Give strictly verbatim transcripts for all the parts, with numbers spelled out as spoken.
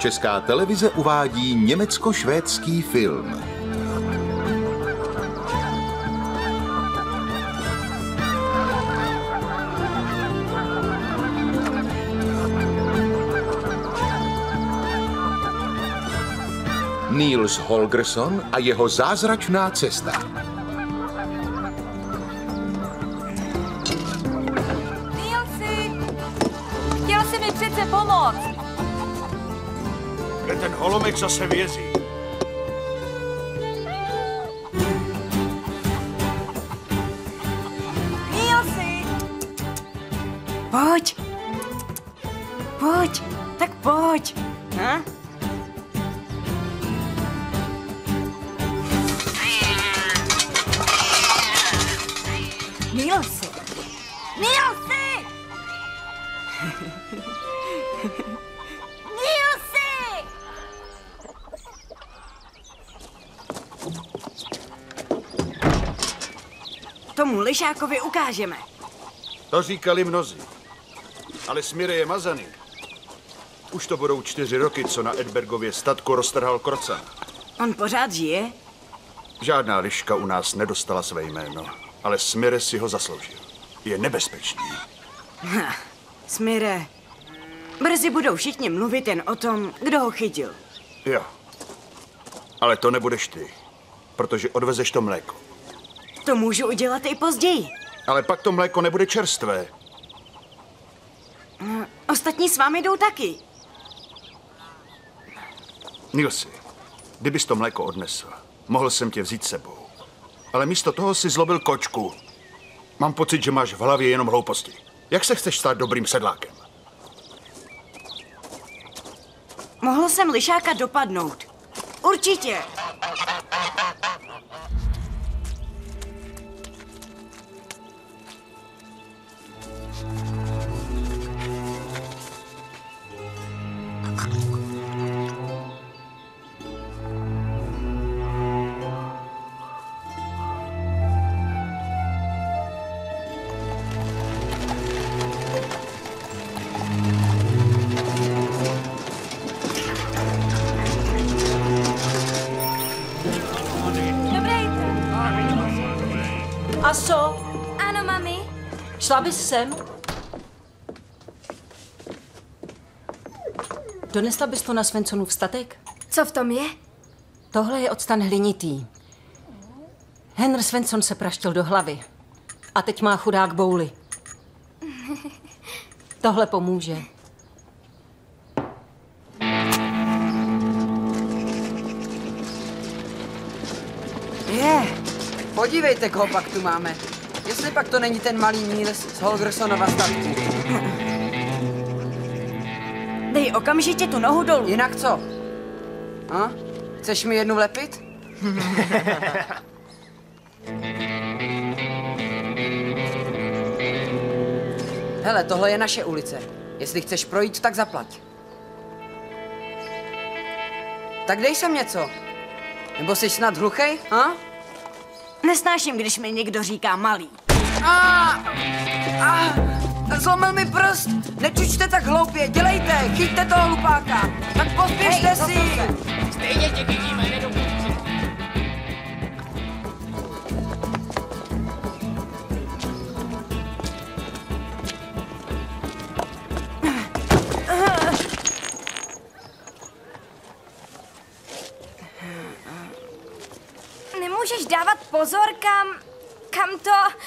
Česká televize uvádí německo-švédský film. Niels Holgersson a jeho zázračná cesta. Nielsi! Chtěl jsi mi přece pomoct. Kde ten holomek zase vězí? Nielsi! Pojď. Pojď. Tak pojď. Ha? Nielsi! Nielsi! Nielsi! Tomu lišákovi ukážeme. To říkali mnozí. Ale Smirre je mazaný. Už to budou čtyři roky, co na Edbergově statku roztrhal krocan. On pořád žije? Žádná liška u nás nedostala své jméno, ale Smirre si ho zasloužil. Je nebezpečný. Ha, Smirre. Brzy budou všichni mluvit jen o tom, kdo ho chytil. Jo. Ale to nebudeš ty, protože odvezeš to mléko. To můžu udělat i později. Ale pak to mléko nebude čerstvé. No, ostatní s vámi jdou taky. Nilsi, kdybys to mléko odnesl, mohl jsem tě vzít sebou. Ale místo toho si zlobil kočku. Mám pocit, že máš v hlavě jenom hlouposti. Jak se chceš stát dobrým sedlákem? Mohl jsem lišáka dopadnout. Určitě. Aso? Ano, mami. Šla bys sem? Donesla bys to na Svenssonův statek? Co v tom je? Tohle je octan hlinitý. Henr Svensson se praštil do hlavy. A teď má chudák bouli. Tohle pomůže. Je. Podívejte, koho pak tu máme. Jestli pak to není ten malý Niels z Holgerssonova statku. Dej okamžitě tu nohu dolů. Jinak co? A? Chceš mi jednu vlepit? Hele, tohle je naše ulice. Jestli chceš projít, tak zaplať. Tak dej sem něco. Nebo jsi snad hluchej, ha? Nesnáším, když mi někdo říká malý. A, a, zlomil mi prst. Nečučte tak hloupě, dělejte, chyťte toho hlupáka. Tak pospěšte si. Stejně tě chytíme, nedopušť. Nemůžeš dávat pozor, kam... kam to...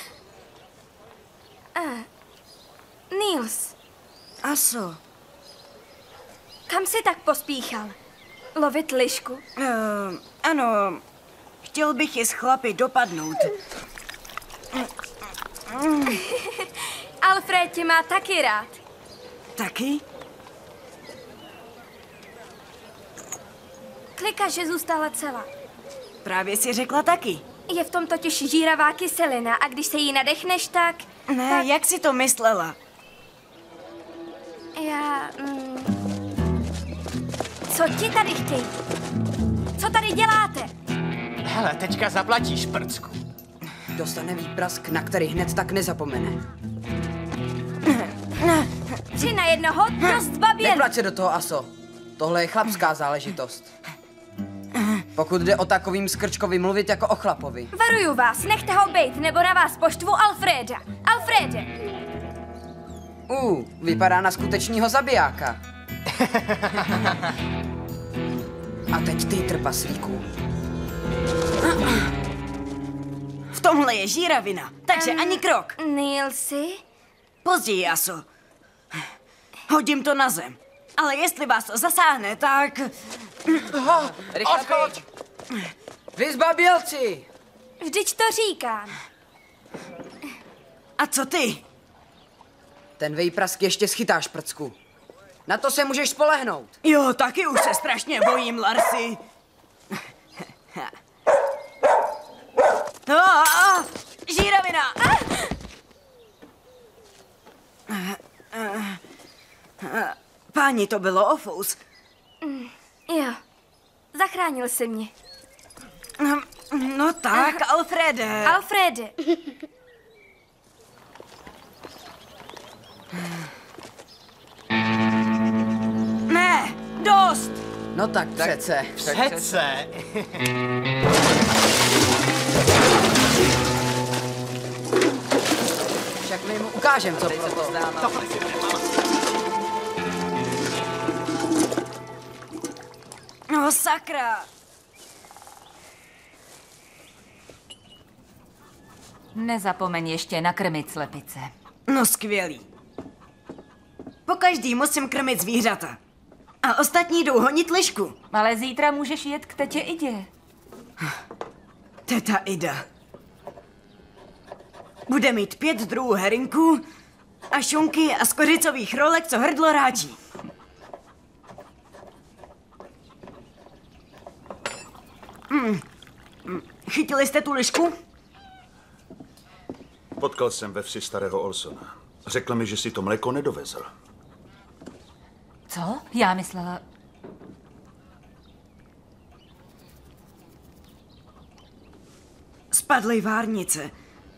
Uh, Niels. Aso. Kam jsi tak pospíchal? Lovit lišku? Uh, ano, chtěl bych je s chlapy dopadnout. Alfred tě má taky rád. Taky? Klika, že zůstala celá. Právě si řekla taky. Je v tom totiž žíravá kyselina a když se jí nadechneš, tak... Ne, tak... jak si to myslela? Já... Mm... Co ti tady chtějí? Co tady děláte? Hele, teďka zaplatíš, prcku. Dostane výprask, na který hned tak nezapomene. Tři na jednoho, dost baběl. Neplať se do toho, Aso. Tohle je chlapská záležitost. Pokud jde o takovým skrčkovi mluvit jako o chlapovi. Varuju vás, nechte ho bejt, nebo na vás poštvu Alfreda. Alfrede! Uh, vypadá na skutečního zabijáka. A teď ty, trpaslíku. V tomhle je žíravina, takže um, ani krok. Nilsi? Později, Aso. Hodím to na zem. Ale jestli vás to zasáhne, tak... Rychle pryč! Vy zbabělci! Vždyť to říkám. A co ty? Ten vejprask ještě schytáš, prcku. Na to se můžeš spolehnout. Jo, taky už se strašně bojím, Larsi. No, a, žíravina! Páni, to bylo ofous. Jo, zachránil jsi mě. No tak, Alfrede. Alfrede. Ne, dost! No tak přece. Přece. Však my mu ukážem, co pro to. Tohle si nemám. No sakra. Nezapomeň ještě nakrmit slepice. No skvělý. Pokaždý musím krmit zvířata. A ostatní jdou honit lišku. Ale zítra můžeš jet k tetě Idě. Teta Ida. Bude mít pět druhů herinků a šunky a skořicových rolek, co hrdlo ráčí. Mm. Chytili jste tu lišku? Potkal jsem ve vsi starého Olsona. Řekl mi, že si to mléko nedovezl. Co? Já myslela... Spadly várnice.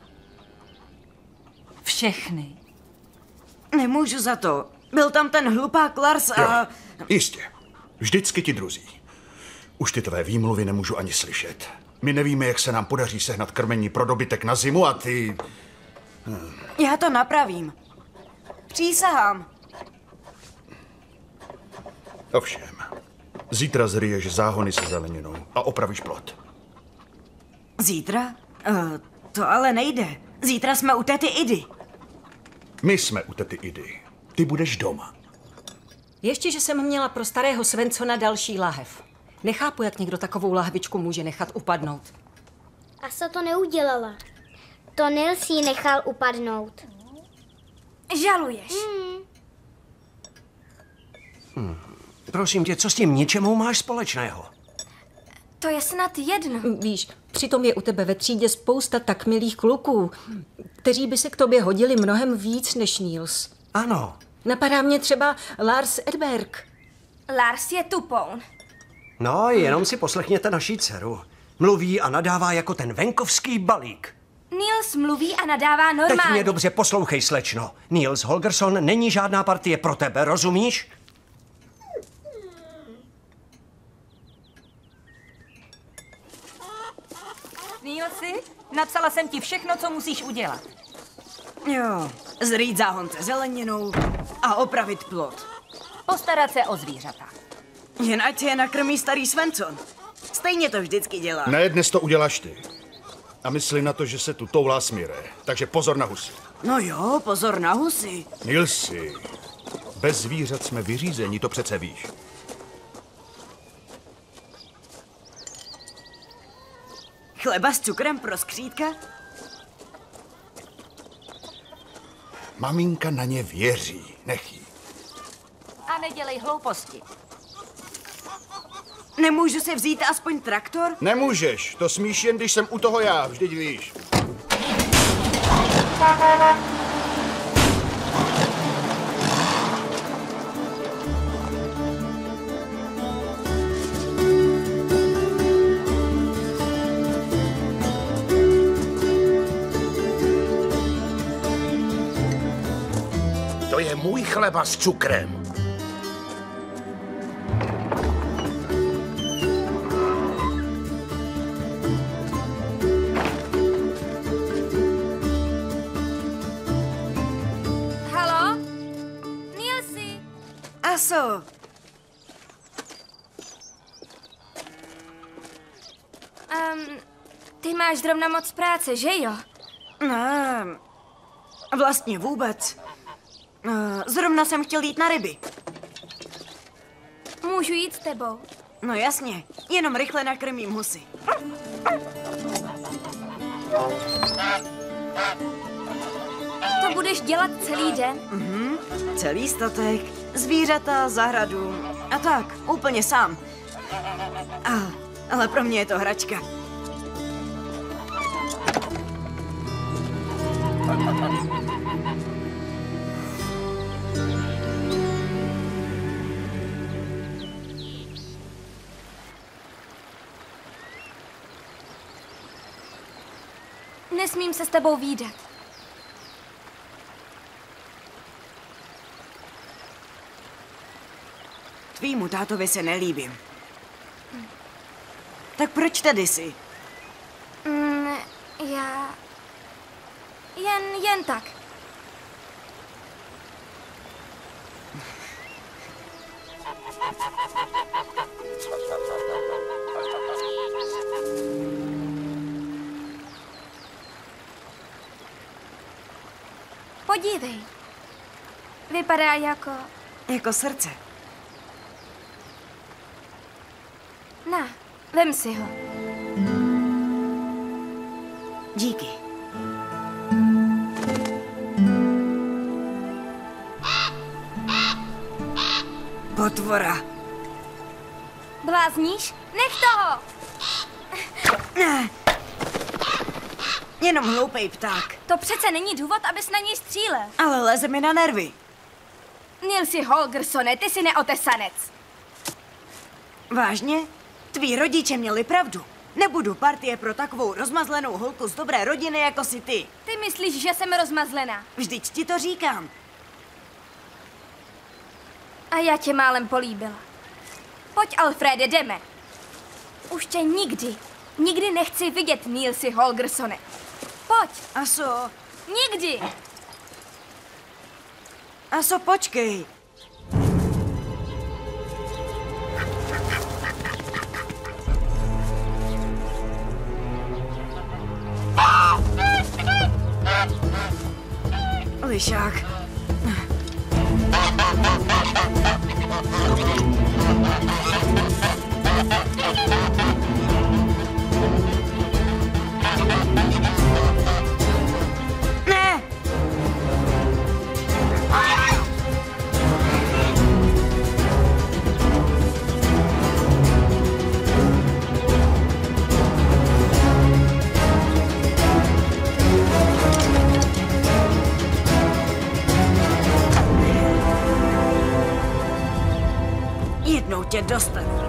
Všechny. Nemůžu za to. Byl tam ten hlupák Lars a... Jo, jistě. Vždycky ti druzí. Už ty tvé výmluvy nemůžu ani slyšet. My nevíme, jak se nám podaří sehnat krmení pro dobytek na zimu a ty... Hmm. Já to napravím. Přísahám. Ovšem. Zítra zryješ záhony se zeleninou a opravíš plot. Zítra? Uh, to ale nejde. Zítra jsme u tety Idy. My jsme u tety Idy. Ty budeš doma. Ještě, že jsem měla pro starého Svensona další lahev. Nechápu, jak někdo takovou lahvičku může nechat upadnout. Asa to neudělala. To Nils ji nechal upadnout. Žaluješ. Hmm. Hmm. Prosím tě, co s tím ničemu máš společného? To je snad jedno. Víš, přitom je u tebe ve třídě spousta tak milých kluků, kteří by se k tobě hodili mnohem víc než Nils. Ano. Napadá mě třeba Lars Edberg. Lars je tupoun. No, jenom si poslechněte naší dceru. Mluví a nadává jako ten venkovský balík. Nils mluví a nadává normálně. Teď mě dobře poslouchej, slečno. Nils Holgersson není žádná partie pro tebe, rozumíš? Nilsi, napsala jsem ti všechno, co musíš udělat. Jo, zrýt záhonce zeleninou a opravit plot. Postarat se o zvířata. Jen ať se je nakrmí starý Svensson. Stejně to vždycky dělá. Ne, dnes to uděláš ty. A mysli na to, že se tu toulá Smíre. Takže pozor na husy. No jo, pozor na husy. Nilsi, bez zvířat jsme vyřízení, to přece víš. Chleba s cukrem pro skřítka? Maminka na ně věří, nech jí. A nedělej hlouposti. Nemůžu si vzít aspoň traktor? Nemůžeš, to smíš jen, když jsem u toho já, vždyť víš. To je můj chleba s cukrem. Aso. Um, ty máš zrovna moc práce, že jo? Ne, vlastně vůbec. Eh, Zrovna jsem chtěl jít na ryby. Můžu jít s tebou. No jasně, jenom rychle nakrmím husy. To budeš dělat celý den? Mhm, celý statek, zvířata, zahradu a tak, úplně sám. A, ale pro mě je to hračka. Nesmím se s tebou vídat. Tvýmu tátovi se nelíbím. Tak proč tady jsi? Mm, já... Jen, jen tak. Podívej. Vypadá jako... Jako srdce. Na, vem si ho. Díky. Potvora. Blázníš? Nech toho! Ne. Jenom hloupej pták. To přece není důvod, abys na něj střílel. Ale leze mi na nervy. Nilsi Holgersone, ty jsi neotesanec. Vážně? Tví rodiče měli pravdu. Nebudu partie pro takovou rozmazlenou holku z dobré rodiny, jako si ty. Ty myslíš, že jsem rozmazlená. Vždyť ti to říkám. A já tě málem políbila. Pojď, Alfrede, jdeme. Už tě nikdy, nikdy nechci vidět, Nilsi Holgersone. Pojď. Aso. Nikdy. Aso, počkej. Lišák. Ne! Jednou tě dostanu.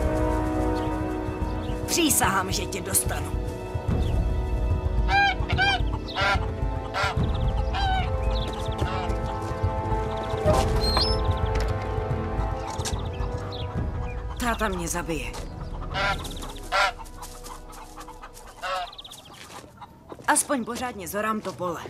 Přísahám, že tě dostanu. Táta mě zabije. Aspoň pořádně zorám to pole.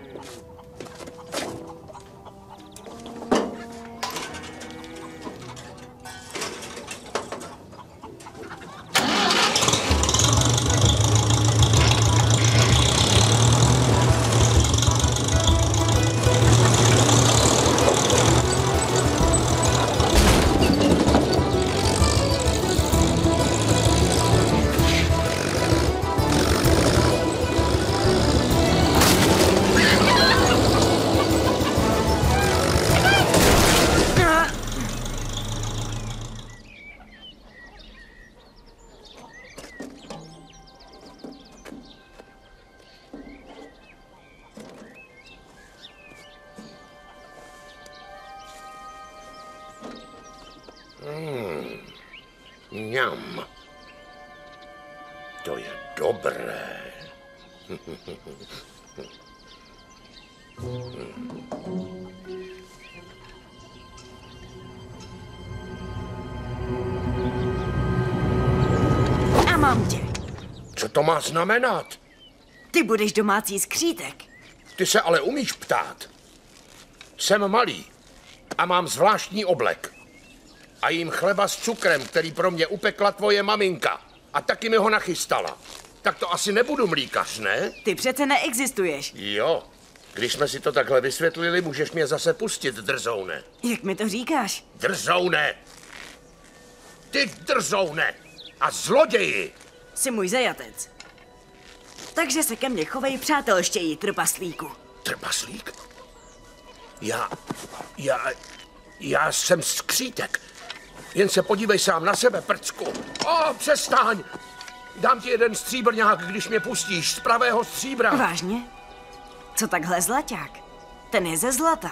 Mňam. To je dobré. A mám tě. Co to má znamenat? Ty budeš domácí skřítek. Ty se ale umíš ptát. Jsem malý a mám zvláštní oblek. A jím chleba s cukrem, který pro mě upekla tvoje maminka. A taky mi ho nachystala. Tak to asi nebudu mlíkař, ne? Ty přece neexistuješ. Jo. Když jsme si to takhle vysvětlili, můžeš mě zase pustit, drzoune. Jak mi to říkáš? Drzoune! Ty drzoune! A zloději! Jsi můj zajatec. Takže se ke mně chovej přátelštěji, trpaslíku. Trpaslík? Já... Já... Já jsem skřítek. Jen se podívej sám na sebe, prcku. O, přestaň! Dám ti jeden stříbrňák, když mě pustíš, z pravého stříbra. Vážně? Co takhle zlaťák? Ten je ze zlata.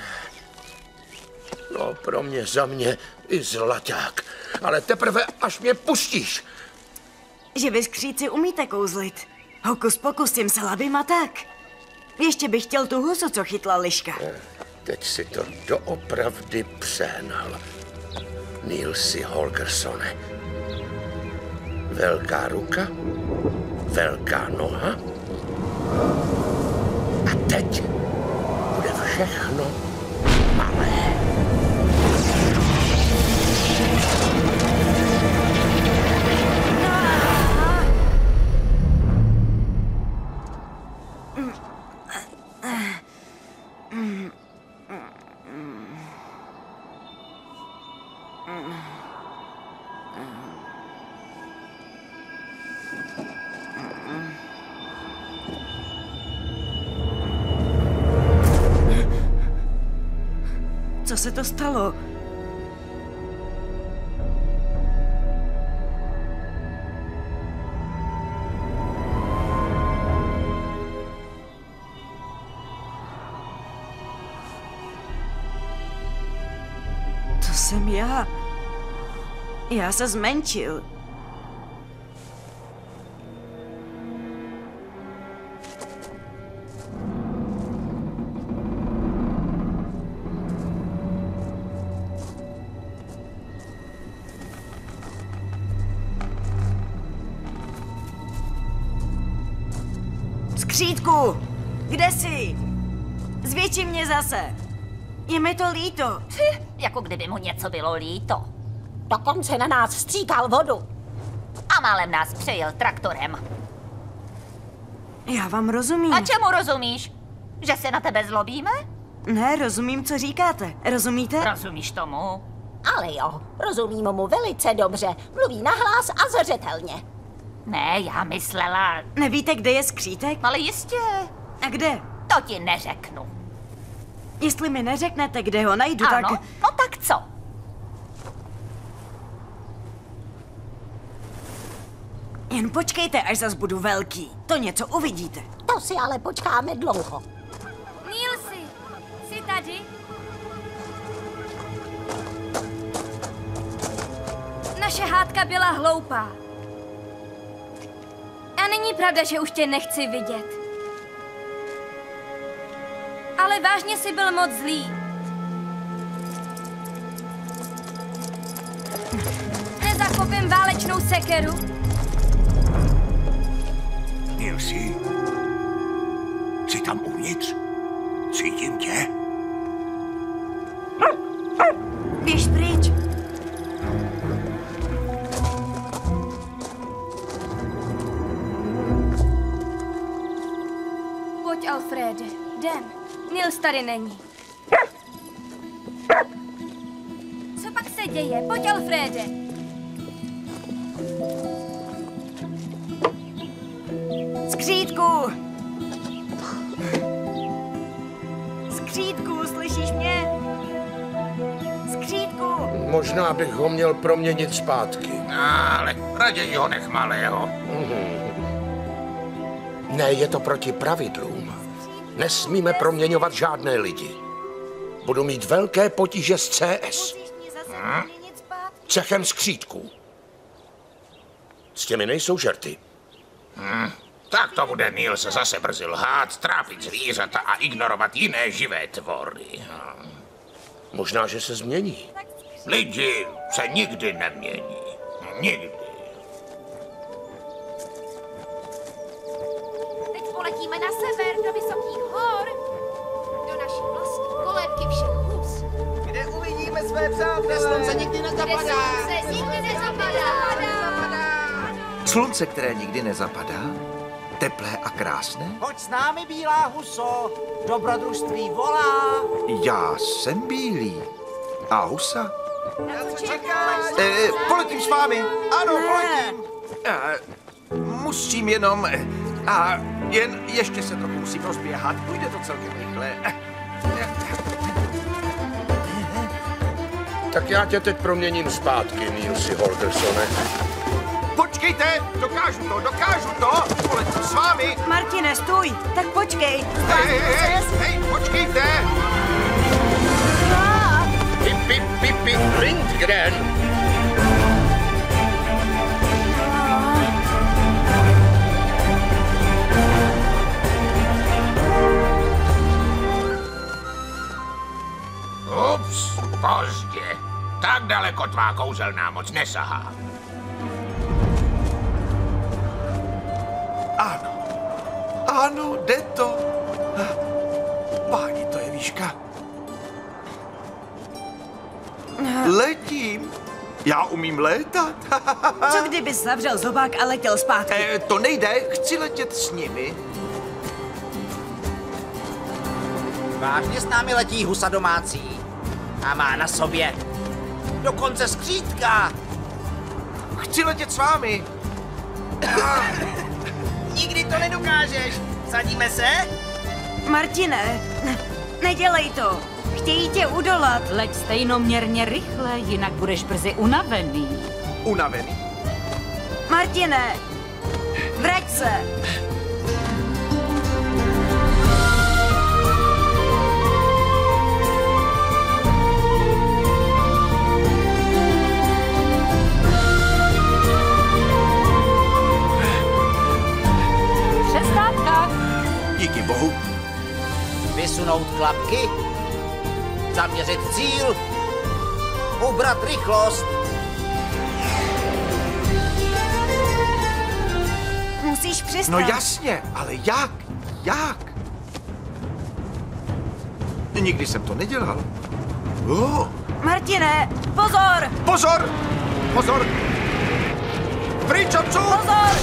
No, pro mě, za mě i zlaťák. Ale teprve, až mě pustíš. Že vy skříci umíte kouzlit. Hokus pokus tím salabim a tak. Ještě bych chtěl tu husu, co chytla liška. Teď si to doopravdy přehnal. Nilsi Holgersone. Velká ruka, velká noha. A teď bude všechno malé. Co se to stalo? To jsem já. Já se zmenšil. Skřítku, kde jsi? Zvětši mě zase. Je mi to líto. Hm, jako kdyby mu něco bylo líto. Dokonce na nás stříkal vodu. A málem nás přejel traktorem. Já vám rozumím. A čemu rozumíš? Že se na tebe zlobíme? Ne, rozumím, co říkáte. Rozumíte? Rozumíš tomu? Ale jo, rozumím mu velice dobře. Mluví nahlas a zřetelně. Ne, já myslela... Nevíte, kde je skřítek? Ale jistě. A kde? To ti neřeknu. Jestli mi neřeknete, kde ho najdu, ano? tak... No tak co? Jen počkejte, až zas budu velký. To něco uvidíte. To si ale počkáme dlouho. Nilsi, jsi tady? Naše hádka byla hloupá. A není pravda, že už tě nechci vidět. Ale vážně jsi byl moc zlý. Nezakopím válečnou sekeru? Nilsi, jsi tam uvnitř? Cítím tě. Běž pryč. Pojď, Alfrede, jdem. Nils tady není. Co pak se děje? Pojď, Alfrede. Skřítku! Skřítku, slyšíš mě? Skřítku! Možná bych ho měl proměnit zpátky. Ale raději ho nech malého. Ne, je to proti pravidlům. Nesmíme proměňovat žádné lidi. Budu mít velké potíže s C S. Hm? Cechem skřítků. S těmi nejsou žerty. Hm. Tak to bude Nils zase brzy lhát, trápit zvířata a ignorovat jiné živé tvory. Možná, že se změní. Lidi se nikdy nemění. Nikdy. Teď poletíme na sever do vysokých hor, do naší vlastní kolébky všech hus. Kde uvidíme své přátelé. Slunce nikdy nezapadá. Slunce nikdy nezapadá. Slunce, které nikdy nezapadá? Teplé a krásné? Pojď s námi, bílá huso. Dobrodružství volá. Já jsem bílý. A husa? Na co čekáš? E, poletím s vámi. Ano, ne. poletím. E, musím jenom... A jen ještě se trochu musím rozběhat. Půjde to celkem rychle. Tak já tě teď proměním zpátky, Nilsi Holgersone. Počkejte, dokážu to, dokážu to. Poletím s vámi. Martine, stůj, tak počkej. Hej, hej, hej, hej, počkejte. Pipi, pipi, Lindgren. Ups, pozdě. Tak daleko tvá kouzelná moc nesahá. Ano, ano, jde to. Páni, to je výška. Letím. Já umím létat. Co kdybys zavřel zobák a letěl zpátky? E, to nejde, chci letět s nimi. Vážně s námi letí husa domácí. A má na sobě dokonce skřítka. Chci letět s vámi. Nikdy to nedokážeš. Sadíme se? Martine, nedělej to. Chtějí tě udolat. Leď stejnoměrně rychle, jinak budeš brzy unavený. Unavený? Martine, vrať se. Přestávka. Díky bohu. Vysunout klapky. Zaměřit cíl. Ubrat rychlost. Musíš přestat. No jasně, ale jak? Jak? Nikdy jsem to nedělal. Oh. Martine, pozor! Pozor! Pozor! Pryč odsud! Pozor!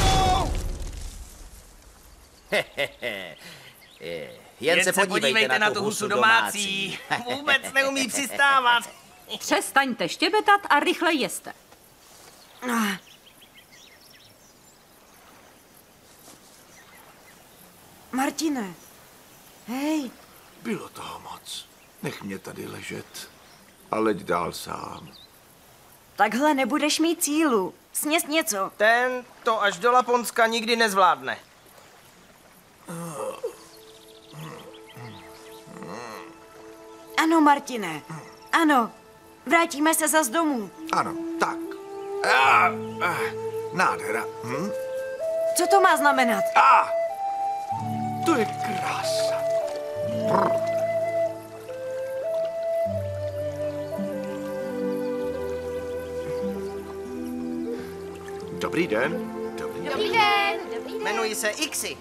Jen, Jen se podívejte, podívejte na tu husu domácí. domácí. Vůbec neumí přistávat. Přestaňte štěbetat a rychle jeste. Martine, hej. Bylo toho moc. Nech mě tady ležet. A leď dál sám. Takhle nebudeš mít cílu. Sněz něco. Ten to až do Laponska nikdy nezvládne. Ano, Martine. Ano. Vrátíme se zas domů. Ano, tak. Ah, ah, nádhera. Hm? Co to má znamenat? Ah, to je krása. Brr. Dobrý den. Dobrý, Dobrý den. Dobrý den. Jmenuji se Ixi.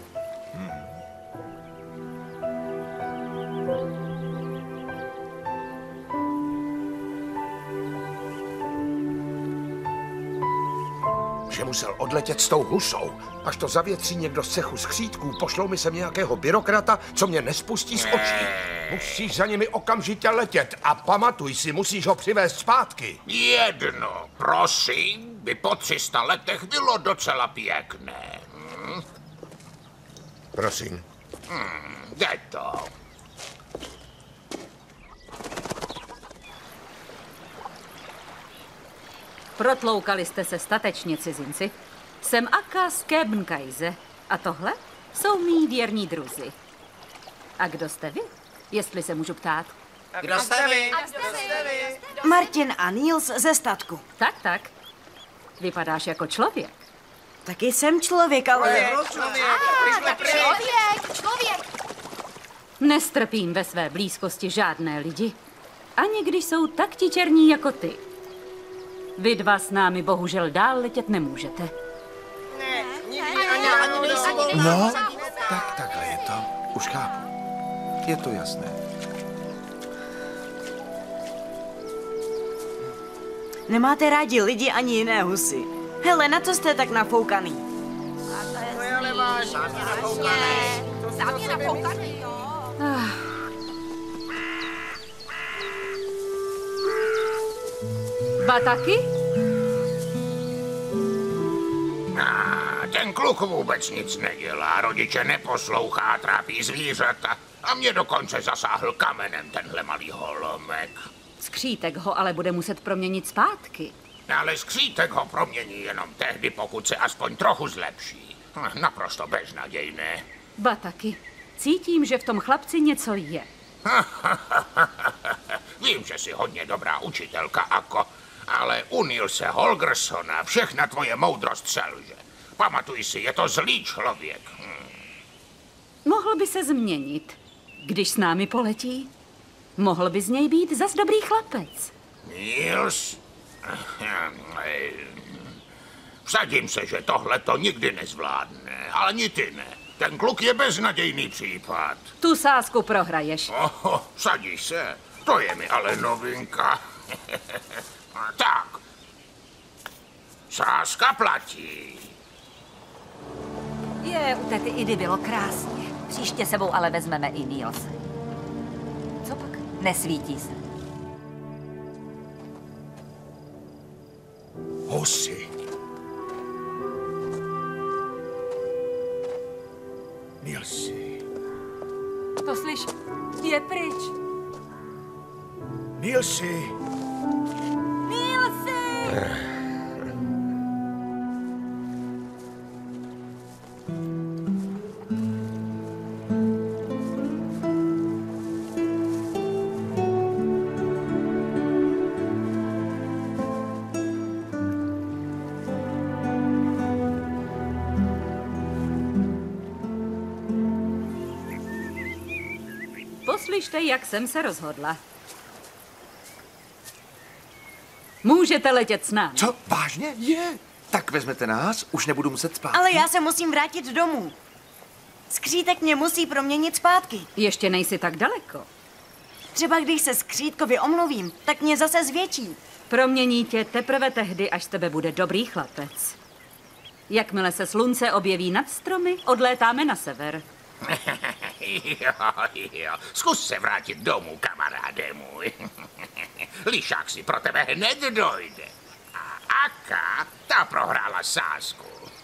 Že musel odletět s tou husou. Až to zavětří někdo z cechu skřítků, pošlou mi sem nějakého byrokrata, co mě nespustí z očí. Musíš za nimi okamžitě letět a pamatuj si, musíš ho přivést zpátky. Jedno, prosím, by po tři sta letech bylo docela pěkné. Hm? Prosím. Hm, jde to. Protloukali jste se statečně, cizinci. Jsem Akka z Kebnkaise a tohle jsou mý věrní druzi. A kdo jste vy, jestli se můžu ptát? Kdo jste vy? Martin a Niels ze statku. Tak, tak. Vypadáš jako člověk. Taky jsem člověk, ale... Člověk, člověk, člověk. Nestrpím ve své blízkosti žádné lidi. Ani když jsou tak ti černí jako ty. Vy dva s námi bohužel dál letět nemůžete. Ne, nikdy ani, ani nejsi volná. No, tak takhle je to. Už chápu. Je to jasné. Nemáte rádi lidi ani jiné husy. Hele, na co jste tak nafoukaný? To je ale vážně. Sám je nafoukaný, jo. Bataky? A ten kluk vůbec nic nedělá, rodiče neposlouchá, trápí zvířata a mě dokonce zasáhl kamenem tenhle malý holomek. Skřítek ho ale bude muset proměnit zpátky. Ale skřítek ho promění jenom tehdy, pokud se aspoň trochu zlepší. Naprosto beznadějné. Bataky, cítím, že v tom chlapci něco je. Vím, že jsi hodně dobrá učitelka, Ako, ale u Nilse Holgersona všechna tvoje moudrost selže. Pamatuj si, je to zlý člověk. Hm. Mohl by se změnit, když s námi poletí. Mohl by z něj být zas dobrý chlapec. Nils? Vsadím se, že tohle to nikdy nezvládne, ale ani ty ne. Ten kluk je beznadějný případ. Tu sázku prohraješ. Oho, sadí se. To je mi ale novinka. Tak. Sázka platí. Je, u tety Idy bylo krásně. Příště sebou ale vezmeme i Nilse. Co pak? Nesvítí se. Husy. Nilsi. To slyš, je pryč. Nilsi. Nilsi! Poslyšte, jak jsem se rozhodla. Můžete letět s námi. Co? Vážně? Je. Tak vezmete nás, už nebudu muset spát. Ale já se musím vrátit domů. Skřítek mě musí proměnit zpátky. Ještě nejsi tak daleko. Třeba když se skřítkovi omluvím, tak mě zase zvětší. Promění tě teprve tehdy, až z tebe bude dobrý chlapec. Jakmile se slunce objeví nad stromy, odlétáme na sever. Jo, jo. Zkus se vrátit domů, kamaráde můj. Lišák si pro tebe hned dojde. A Aka, ta prohrála sázku.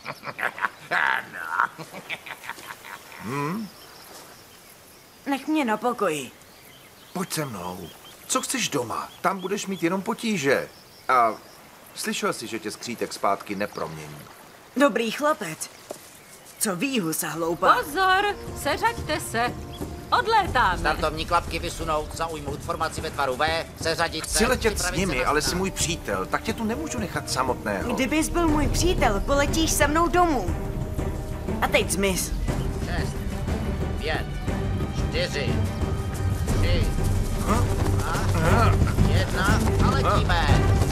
Ano. Hmm? Nech mě na pokoji. Pojď se mnou. Co chceš doma? Tam budeš mít jenom potíže. A slyšel jsi, že tě skřítek zpátky nepromění. Dobrý chlapec. Co ví, husa hloupá? Pozor, seřaďte se. Odlétáme. Startovní klapky vysunout, zaujmout formaci ve tvaru V, seřadit se. Chci letět s nimi, se ale jsi můj přítel, tak tě tu nemůžu nechat samotného. Kdybys byl můj přítel, poletíš se mnou domů. A teď zmiz. Šest, pět, čtyři, tři, dva, jedna a letíme.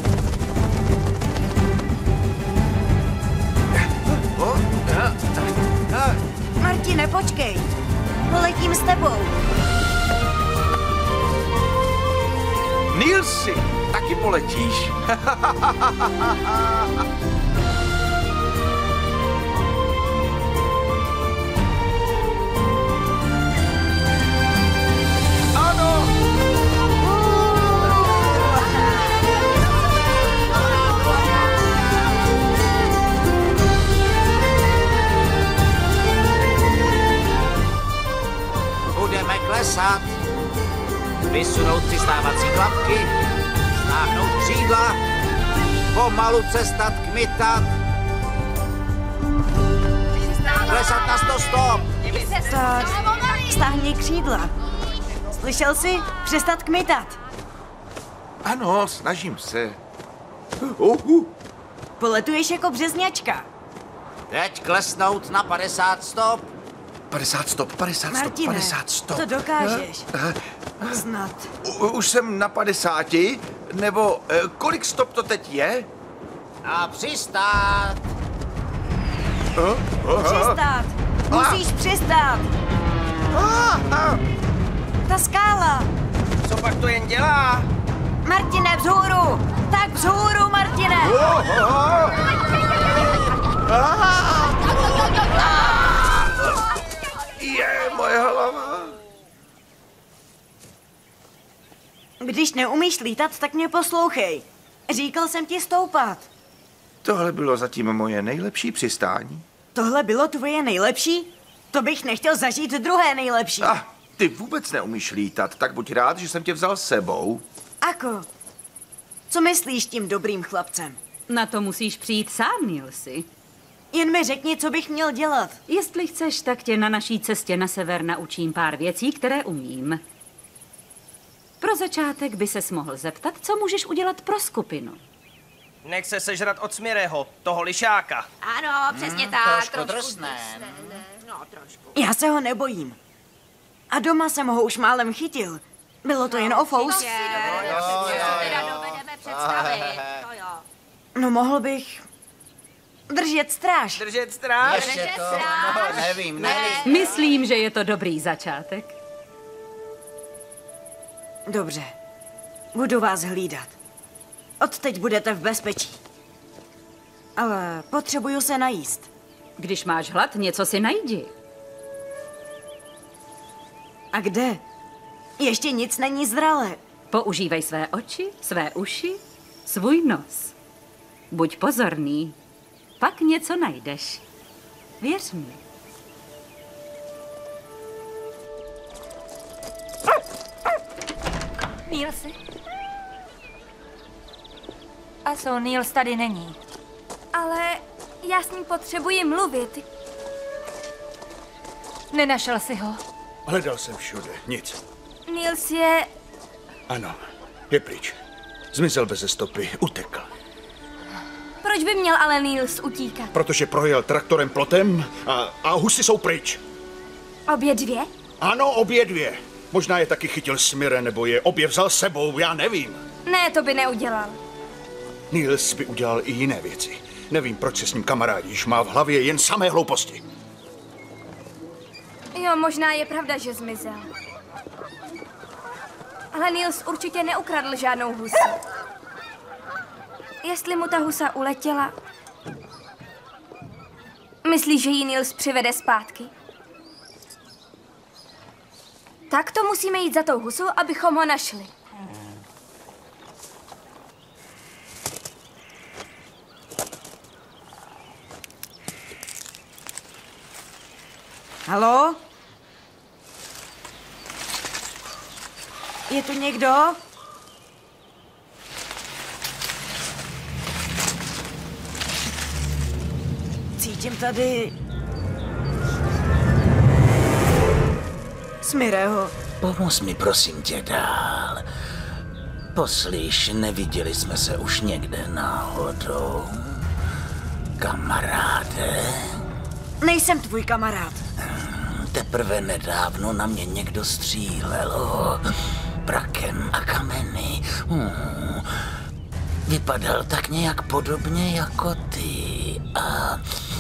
Martine, počkej. Poletím s tebou. Nilsi, taky poletíš. Ano! Budeme klesat, vysunout přistávací klapky, stáhnout křídla, pomalu cestat, kmitat, klesat na sto stop. Tak, stáhni křídla. Slyšel jsi? Přestat kmitat. Ano, snažím se. Uhu. Poletuješ jako březňačka. Teď klesnout na padesát stop. padesát stop, padesát stop, Martine, padesát stop. to dokážeš. Snad. U, už jsem na padesáti, nebo eh, kolik stop to teď je? A přistát. Uh, uh, Přistát. Musíš přistát. Ta skála. Co pak to jen dělá? Martine, vzhůru. Tak vzhůru, moje hlava. Když neumíš lítat, tak mě poslouchej. Říkal jsem ti stoupat. Tohle bylo zatím moje nejlepší přistání. Tohle bylo tvoje nejlepší? To bych nechtěl zažít druhé nejlepší. Ah, ty vůbec neumíš lítat, tak buď rád, že jsem tě vzal s sebou. Ako? Co myslíš tím dobrým chlapcem? Na to musíš přijít sám, Nilsi. Jen mi řekni, co bych měl dělat. Jestli chceš, tak tě na naší cestě na sever naučím pár věcí, které umím. Pro začátek by ses mohl zeptat, co můžeš udělat pro skupinu. Nech se sežrat od Smireho, toho lišáka. Ano, přesně hmm, tak. Trošku drsné. No, trošku. Já se ho nebojím. A doma jsem ho už málem chytil. Bylo to jen o fous. No mohl bych držet stráž. Držet stráž? Ještě to, no, nevím, nevím. Myslím, že je to dobrý začátek. Dobře, budu vás hlídat. Odteď budete v bezpečí. Ale potřebuju se najíst. Když máš hlad, něco si najdi. A kde? Ještě nic není zralé. Používej své oči, své uši, svůj nos. Buď pozorný, pak něco najdeš. Věř mi. Nilsi? Aso, Nils tady není. Ale já s ním potřebuji mluvit. Nenašel jsi ho? Hledal jsem všude, nic. Nils je... Ano, je pryč. Zmizel beze stopy, utekl. Proč by měl ale Nils utíkat? Protože projel traktorem plotem a, a husy jsou pryč. Obě dvě? Ano, obě dvě. Možná je taky chytil Smire, nebo je obě vzal sebou, já nevím. Ne, to by neudělal. Nils by udělal i jiné věci. Nevím, proč se s ním kamarádíš, má v hlavě jen samé hlouposti. Jo, možná je pravda, že zmizel. Ale Nils určitě neukradl žádnou husu. Jestli mu ta husa uletěla, myslíš, že ji Nils přivede zpátky? Tak to musíme jít za tou husou, abychom ho našli. Haló? Je tu někdo? Cítím tady... Smireho. Pomoz mi, prosím tě, dál. Poslyš, neviděli jsme se už někde náhodou. Kamaráde? Nejsem tvůj kamarád. Teprve nedávno na mě někdo střílel. Oh, brakem a kameny. Hmm. Vypadal tak nějak podobně jako ty. A...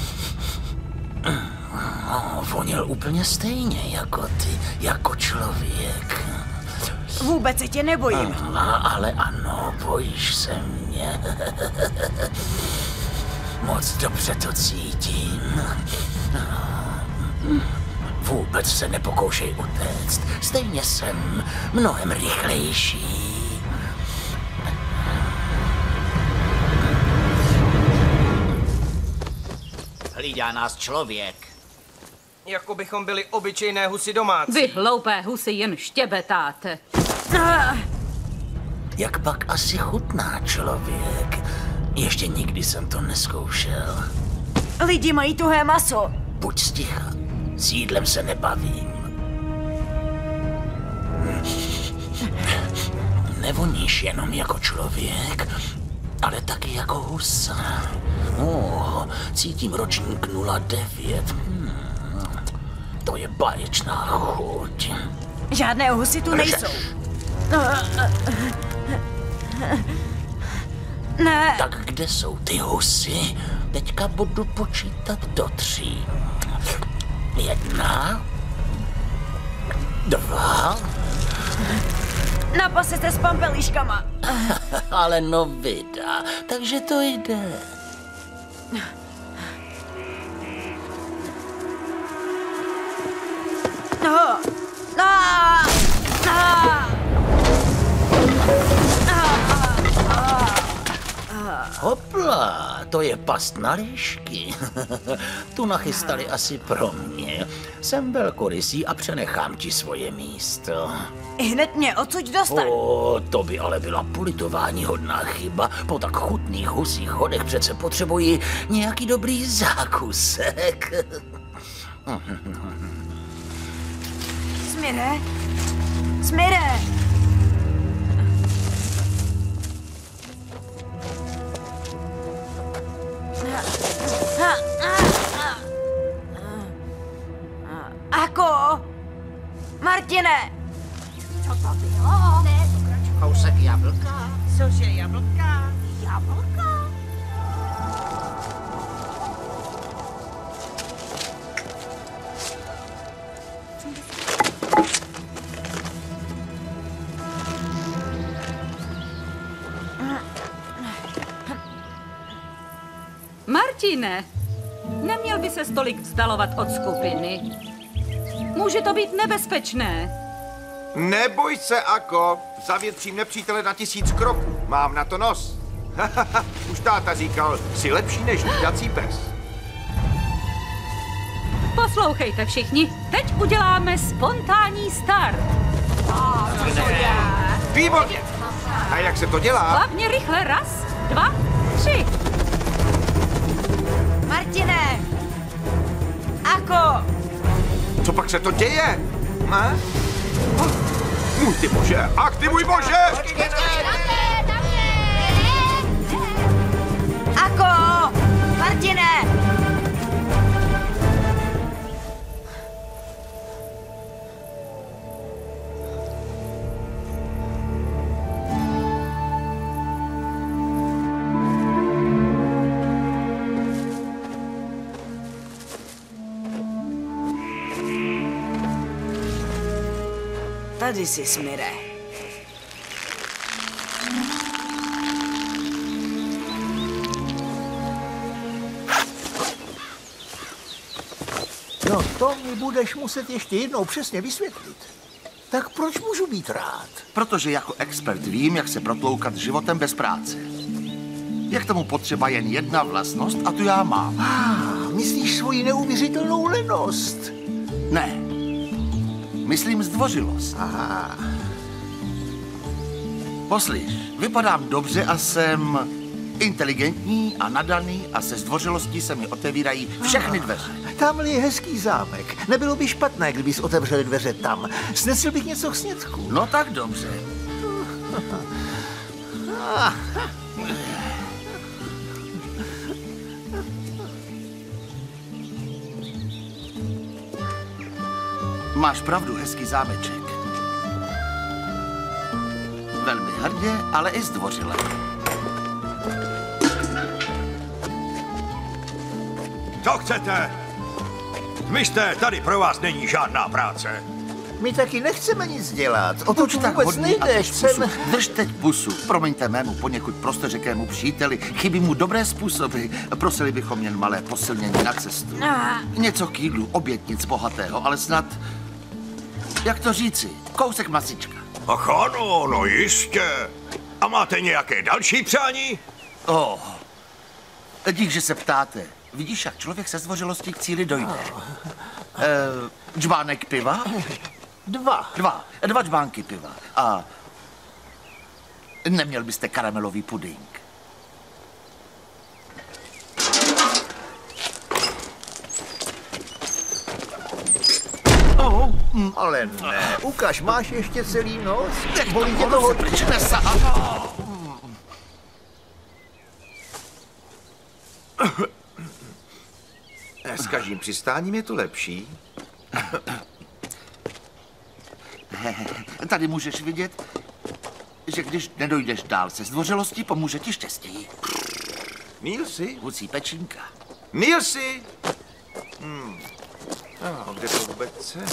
Oh, voněl úplně stejně jako ty, jako člověk. Vůbec se tě nebojím. A, ale ano, bojíš se mě. Moc dobře to cítím. Vůbec se nepokoušej utéct. Stejně jsem mnohem rychlejší. Hlídá nás člověk. Jako bychom byli obyčejné husy domácí. Vy hloupé husy jen štěbetáte. Jak pak asi chutná člověk? Ještě nikdy jsem to neskoušel. Lidi mají tuhé maso. Buď sticha. S jídlem se nebavím. Nevoníš jenom jako člověk, ale taky jako husa. Oh, cítím ročník nula devět. Hmm. To je báječná chuť. Žádné husy tu nejsou. Ne. Tak kde jsou ty husy? Teďka budu počítat do tří. Jedna. Dva. Na pase se s pampelíškama. Ale no vida, takže to jde. No, no, no. Hopla, to je past na líšky. Tu nachystali asi pro mě. Jsem velkorysý a přenechám ti svoje místo. Hned mě odsud dostat. O, to by ale byla politování hodná chyba. Po tak chutných husích chodech přece potřebuji nějaký dobrý zákusek. Smire? Smire! Ako? Martine! Co to bylo? Ne, Kousek jablka. Cože jablka? jablka. Martine, neměl by se tolik vzdalovat od skupiny. Může to být nebezpečné. Neboj se, Ako. Zavětřím nepřítele na tisíc kroků. Mám na to nos. Už táta říkal, jsi lepší než hlídací pes. Poslouchejte všichni, teď uděláme spontánní start. Výborně! A jak se to dělá? Hlavně rychle, raz, dva, tři. Martine! Ako? Co pak se to děje? Ne? Můj ty bože, aktivuj bože! Ako! Martine! Tady si, Smire. No to mi budeš muset ještě jednou přesně vysvětlit. Tak proč můžu být rád? Protože jako expert vím, jak se protloukat životem bez práce. Je k tomu potřeba jen jedna vlastnost a tu já mám. Ah, myslíš svoji neuvěřitelnou lenost? Ne. Myslím zdvořilost. Aha. Poslyš, vypadám dobře a jsem inteligentní a nadaný a se zdvořilostí se mi otevírají všechny dveře. Tamhle je hezký zámek. Nebylo by špatné, kdybys otevřel dveře tam. Snesl bych něco k snědku. No tak dobře. Máš pravdu, hezký zámeček. Velmi hrdě, ale i zdvořile. Co chcete? Zmizte, tady pro vás není žádná práce. My taky nechceme nic dělat. O to tu tak vůbec hodný a nejde. drž pusu. Drž teď pusu. Promiňte mému poněkud prostořekému příteli. Chybí mu dobré způsoby. Prosili bychom jen malé posilnění na cestu. Něco k jídlu, oběd, nic bohatého, ale snad... Jak to říci? Kousek masička. Ach ano, no jistě. A máte nějaké další přání? Oh. Dík, že se ptáte. Vidíš, jak člověk se zdvořilostí k cíli dojde. E, džbánek piva? Dva. Dva. Dva džbánky piva. A neměl byste karamelový puding. Oh, mm, ale ne. Ukaž, máš ještě celý nos? Bolí tě to hodně. S každým přistáním je to lepší. Tady můžeš vidět, že když nedojdeš dál se zdvořilostí, pomůže ti štěstí. Nilsi? Husí pečínka. Nilsi! Hmm. No, kde to vůbec jsem?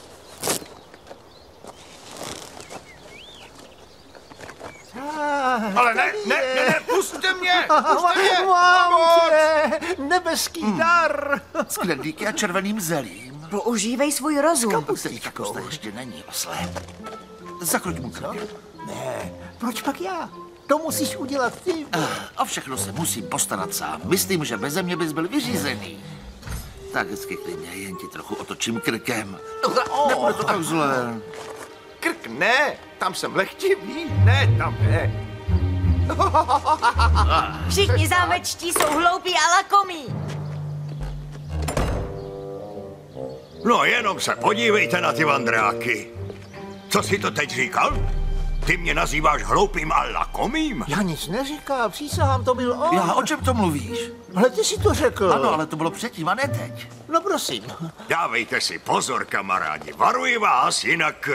Ale ne, ne, ne, ne, puste mě! Puste mě! Mám tě! Nebeský dar! S knedlíky a červeným zelím. Používej svůj rozum. Teďka to ještě není, osle. Zakroč mu krok. Ne, proč pak já? To musíš udělat ty. O všechno se musím postarat sám. Myslím, že beze mě bys byl vyřízený. Tak hezky klidně, jen ti trochu otočím krkem. Nebude to tak zlé. Krk ne, tam jsem lehtivý, ne, tam ne. Všichni zámečtí jsou hloupí a lakomí. No jenom se podívejte na ty vandráky. Co jsi to teď říkal? Ty mě nazýváš hloupým a lakomým? Já nic neříkám, přísahám, to byl on. Já, o čem to mluvíš? Ale ty si to řekl. Ano, ale to bylo předtím a ne teď. No prosím. Dávejte si pozor, kamarádi. Varuji vás, jinak...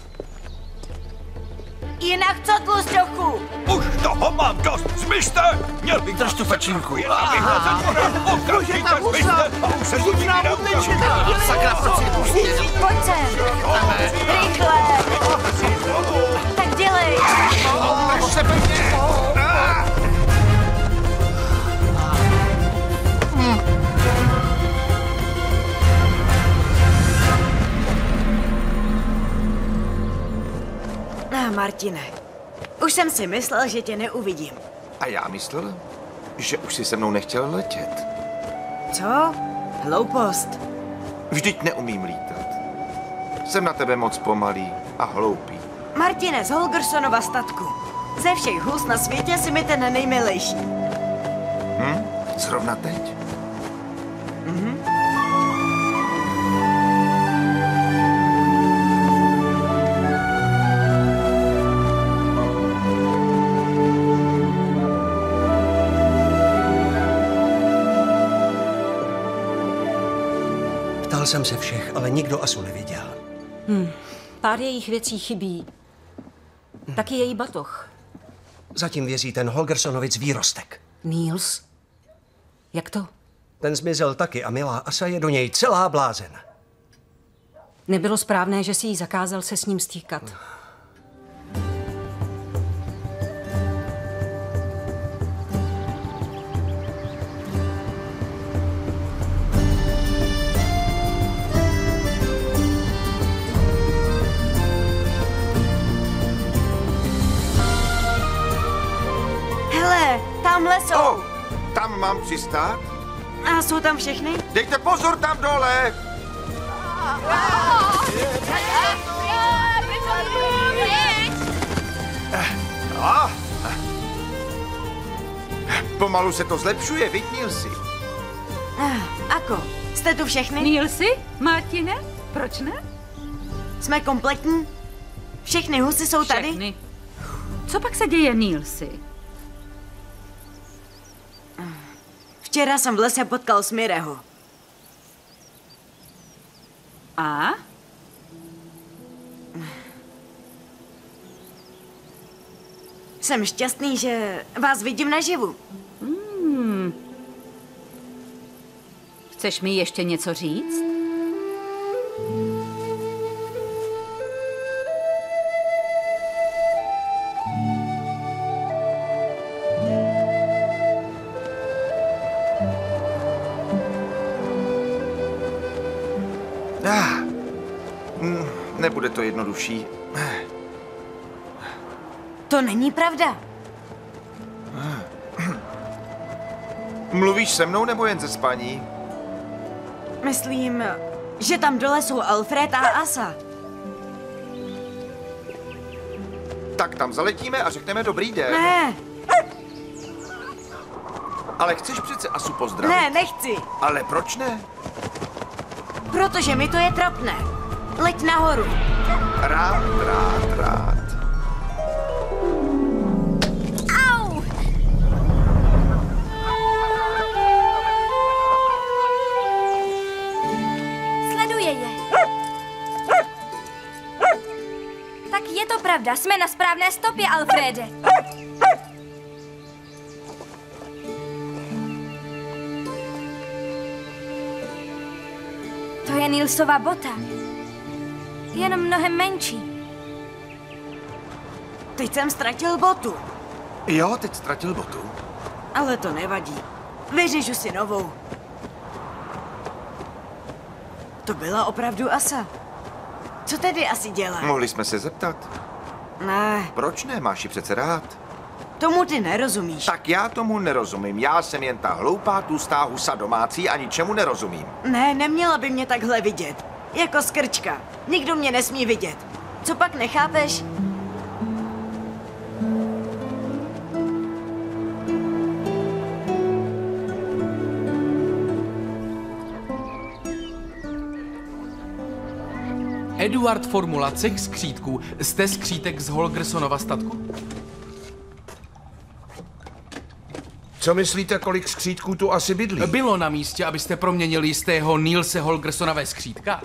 Jinak co, tlusťochu? Už toho mám dost, zmizte! Měl bych drž tu fečinku. Okamžitě zmizte! A už se tu nikdy neukážu. Sakra, proč si pustit? Pojď sem. Rychle. Tak dělej. Drž se pevně. Ah, Martine, už jsem si myslel, že tě neuvidím. A já myslel, že už si se mnou nechtěl letět. Co? Hloupost. Vždyť neumím lítat. Jsem na tebe moc pomalý a hloupý. Martine z Holgersonova statku. Ze všech hus na světě si mi ten nejmilejší. Hm? Zrovna teď? Mhm. Ptal jsem se všech, ale nikdo asu neviděl. Hmm. Pár jejich věcí chybí. Taky její batoh. Zatím věří ten Holgersonovic výrostek. Niels? Jak to? Ten zmizel taky a milá asa je do něj celá blázen. Nebylo správné, že si jí zakázal se s ním stýkat. Tamhle jsou. Oh, tam mám přistát? A jsou tam všechny? Dejte pozor tam dole! Ah. Pomalu se to zlepšuje, viď, Nilsi? Ah, Ako, jste tu všechny? Nilsi? Martine? Proč ne? Jsme kompletní? Všechny husy jsou tady? Všechny. Co pak se děje, Nilsi? Včera jsem v lese potkal Smireho. A? Jsem šťastný, že vás vidím naživu. Hmm. Chceš mi ještě něco říct? Nebude to jednodušší. To není pravda. Mluvíš se mnou nebo jen ze spaní? Myslím, že tam dole jsou Alfred a Asa. Tak tam zaletíme a řekneme dobrý den. Ne. Ale chceš přece Asu pozdravit? Ne, nechci. Ale proč ne? Protože mi to je trapné. Leď nahoru. Rád, rád, rád. Au! Sleduje je. Tak je to pravda, jsme na správné stopě, Alfrede. To je Nilsova bota. Jenom mnohem menší. Teď jsem ztratil botu. Jo, teď ztratil botu. Ale to nevadí. Vyřižu si novou. To byla opravdu Asa. Co tedy asi dělá? Mohli jsme se zeptat. Ne, Proč ne? Máš ji přece rád. tomu ty nerozumíš. Tak já tomu nerozumím. Já jsem jen ta hloupá, tlustá husa domácí a ničemu nerozumím. Ne, neměla by mě takhle vidět. Jako skrčka. Nikdo mě nesmí vidět. Co pak nechápeš? Eduard Formula, cech skřítků. Jste skřítek z Holgersonova statku? Co myslíte, kolik skřítků tu asi bydlí? Bylo na místě, abyste proměnili jistého Nilse Holgersona ve skřítka?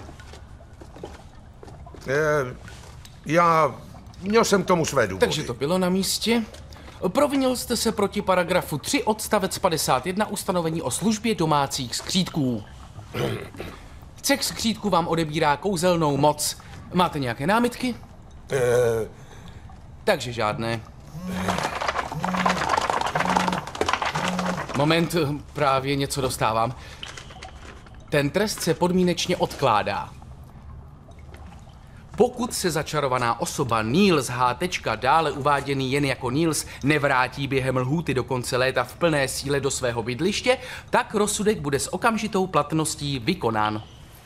Eh, já... Měl jsem k tomu své důvody. Takže to bylo na místě. Provinil jste se proti paragrafu tři odstavec padesát jedna ustanovení o službě domácích skřítků. Cech skřítků vám odebírá kouzelnou moc. Máte nějaké námitky? Eh... Takže žádné. Moment, právě něco dostávám. Ten trest se podmínečně odkládá. Pokud se začarovaná osoba Niels H. dále uváděný jen jako Niels nevrátí během lhůty do konce léta v plné síle do svého bydliště, tak rozsudek bude s okamžitou platností vykonán.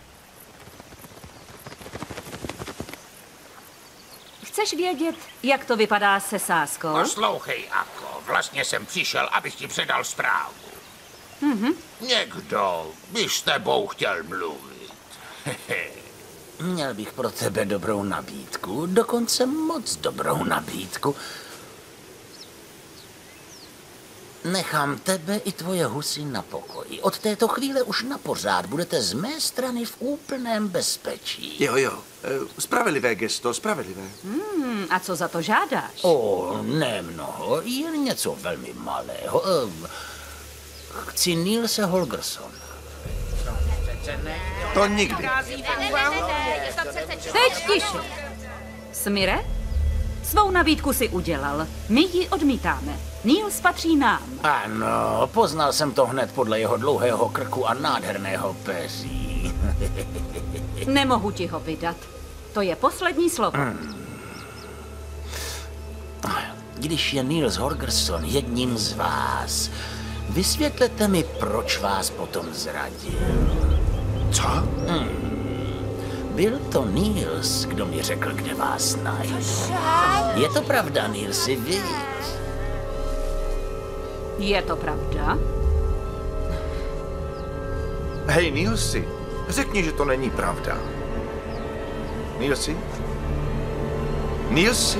Chceš vědět, jak to vypadá se sázkou? Poslouchej, Ako, vlastně jsem přišel, abych ti předal zprávu. Mhm. Někdo by s tebou chtěl mluvit. Měl bych pro tebe dobrou nabídku, dokonce moc dobrou nabídku. Nechám tebe i tvoje husy na pokoji. Od této chvíle už na pořád budete z mé strany v úplném bezpečí. Jo, jo. Spravedlivé gesto, spravedlivé. Hmm, a co za to žádáš? O, ne mnoho, jen něco velmi malého. Chci Nilse Holgersona. To nikdy. Teď tiše. Smire, svou nabídku si udělal. My ji odmítáme. Niels patří nám. Ano, poznal jsem to hned podle jeho dlouhého krku a nádherného peří. Nemohu ti ho vydat. To je poslední slovo. Hmm. Když je Niels Holgersson jedním z vás, vysvětlete mi, proč vás potom zradil. Co? Hmm. Byl to Niels, kdo mi řekl, kde vás najdu. Je to pravda, Nielsi, viď? Je to pravda? Hej, Nilsi, řekni, že to není pravda. Nilsi? Nilsi?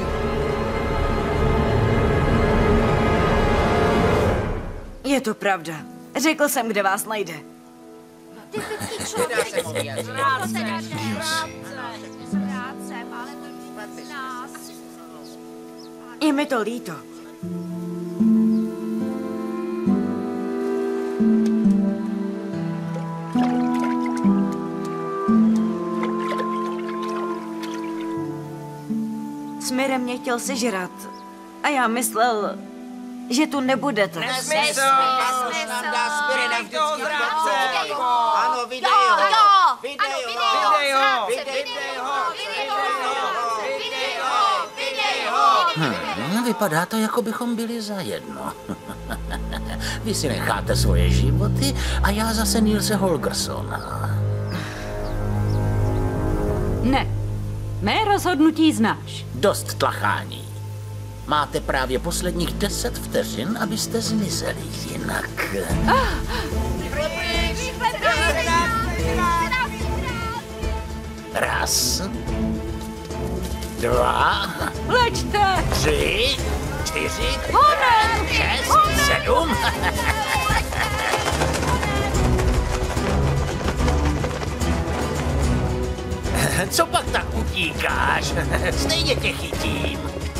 Je to pravda. Řekl jsem, kde vás najde. Je mi to líto. Smire mě chtěl sežrat a já myslel, že tu nebudete. Nesmysl! Ano, video! Video! Video! Hmm, vypadá to, jako bychom byli zajedno. Vy si necháte svoje životy a já zase Nilse Holgerssona. Ne. Mé rozhodnutí znáš. Dost tlachání. Máte právě posledních deset vteřin, abyste zmizeli jinak. Raz, dva, leďte! Tři, čtyři, Honem! šest, Honem! sedm. Co pak tak utíkáš? Stejně tě chytím.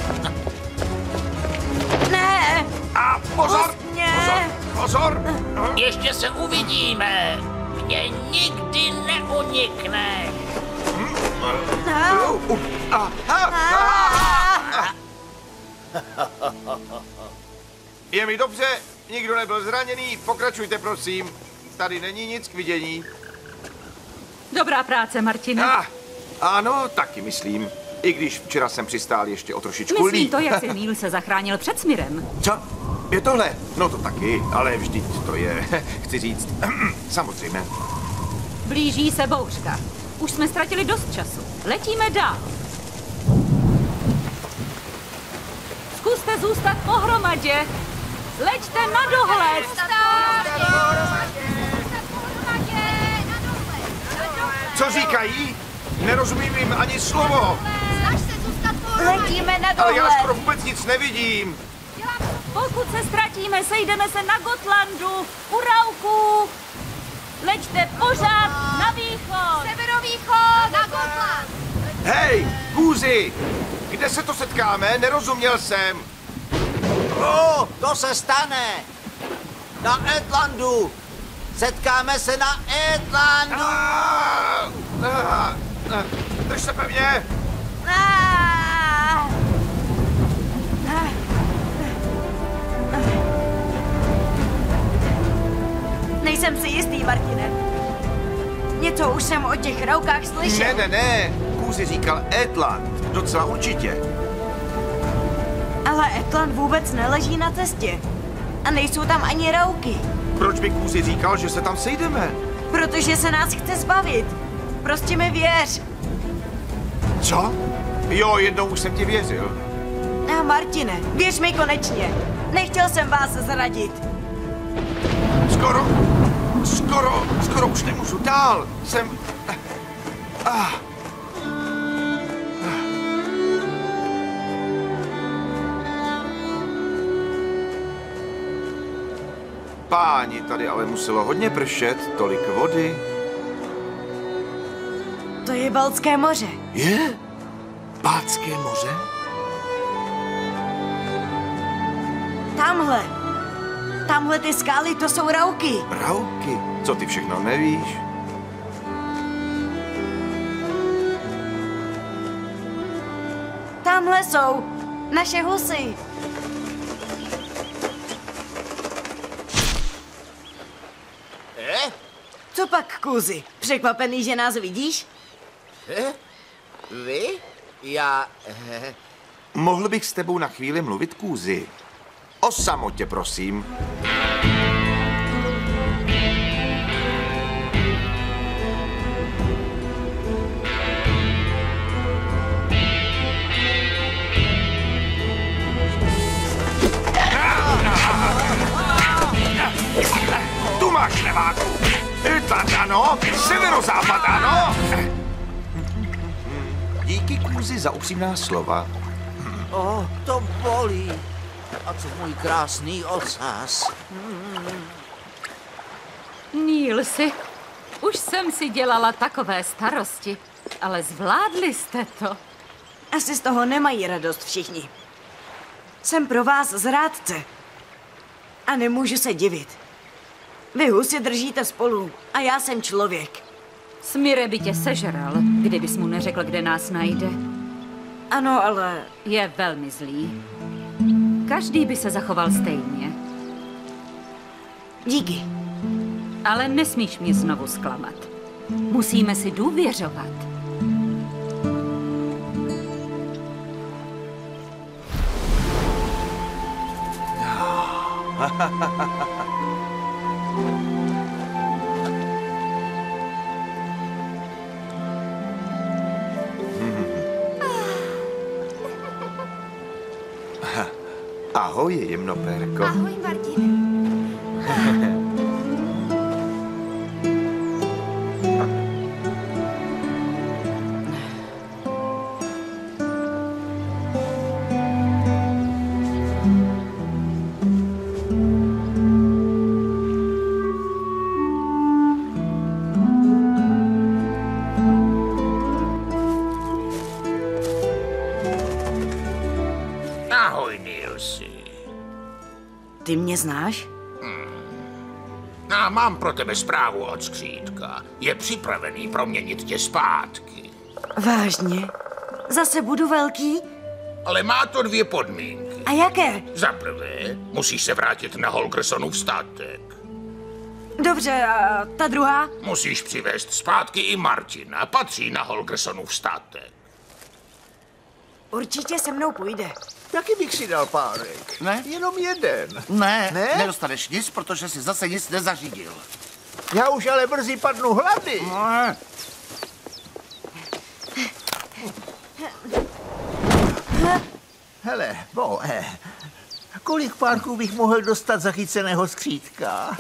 Ne! A pozor! Mě! Pozor! Pozor! Ještě se uvidíme. Mně nikdy neunikne. Je mi dobře, nikdo nebyl zraněný, pokračujte prosím. Tady není nic k vidění. Dobrá práce, Martine. Ah, ano, taky myslím. I když včera jsem přistál ještě o trošičku Myslím líp. to, jak si Neil se zachránil před Smirem. Co? Je tohle? No to taky, ale vždyť to je, chci říct, samozřejmě. Blíží se bouřka. Už jsme ztratili dost času. Letíme dál. Zkuste zůstat pohromadě. Leďte na dohled. Co říkají? Nerozumím jim ani slovo. Letíme na Ale já dohled. skoro vůbec nic nevidím. Pokud se ztratíme, sejdeme se na Gotlandu, u Rauku. Leďte pořád na východ. Severovýchod, na Gotland. Hej, kůzi! Kde se to setkáme? Nerozuměl jsem. O, to se stane. Na Edlandu. Setkáme se na Edlandu. Drž se pevně. Nejsem si jistý, Martine. Něco už jsem o těch raukách slyšel. Ne, ne, ne. Kůzi říkal Edland. Docela určitě. Ale Etland vůbec neleží na cestě. A nejsou tam ani rauky. Proč by Kůzi říkal, že se tam sejdeme? Protože se nás chce zbavit. Prostě mi věř. Co? Jo, jednou už jsem ti věřil. A Martine, věř mi konečně. Nechtěl jsem vás zradit. Skoro, skoro, skoro už nemůžu dál. Jsem... Ah. Páni, tady ale muselo hodně pršet, tolik vody. To je Baltské moře. Je? Baltské moře? Tamhle. Tamhle ty skály, to jsou rauky. Rauky? Co ty všechno nevíš? Tamhle jsou naše husy. Eh? Co pak, Kůzi? Překvapený, že nás vidíš? Eh? Vy? Já... Eh. Mohl bych s tebou na chvíli mluvit, Kůzi? O samotě, prosím. Tu máš leváku. Tlak ano, severozápad ano. Díky, Kůzi, za upřímná slova. O, to bolí. A co můj krásný ocas. Nilsi, už jsem si dělala takové starosti, ale zvládli jste to. Asi z toho nemají radost všichni. Jsem pro vás zrádce. A nemůžu se divit. Vy husy držíte spolu a já jsem člověk. Smire by tě sežral, kdybys mu neřekl, kde nás najde. Ano, ale... Je velmi zlý. Každý by se zachoval stejně. Díky. Ale nesmíš mě znovu zklamat. Musíme si důvěřovat. Ahoj, jemnopérko. Ahoj, Martine. Ahoj, Nilsi. Ty mě znáš? A mám pro tebe zprávu od skřítka. Je připravený proměnit tě zpátky. Vážně? Zase budu velký? Ale má to dvě podmínky. A jaké? Za prvé, musíš se vrátit na Holgersonův statek. Dobře, a ta druhá? Musíš přivést zpátky i Martina. Patří na Holgersonův statek. Určitě se mnou půjde. Taky bych si dal párek. Ne? Jenom jeden. Ne, Ne? nedostaneš nic, protože jsi zase nic nezařídil. Já už ale brzy padnu hlady. Ne. Hele, Bo, eh, kolik párků bych mohl dostat za chyceného skřítka?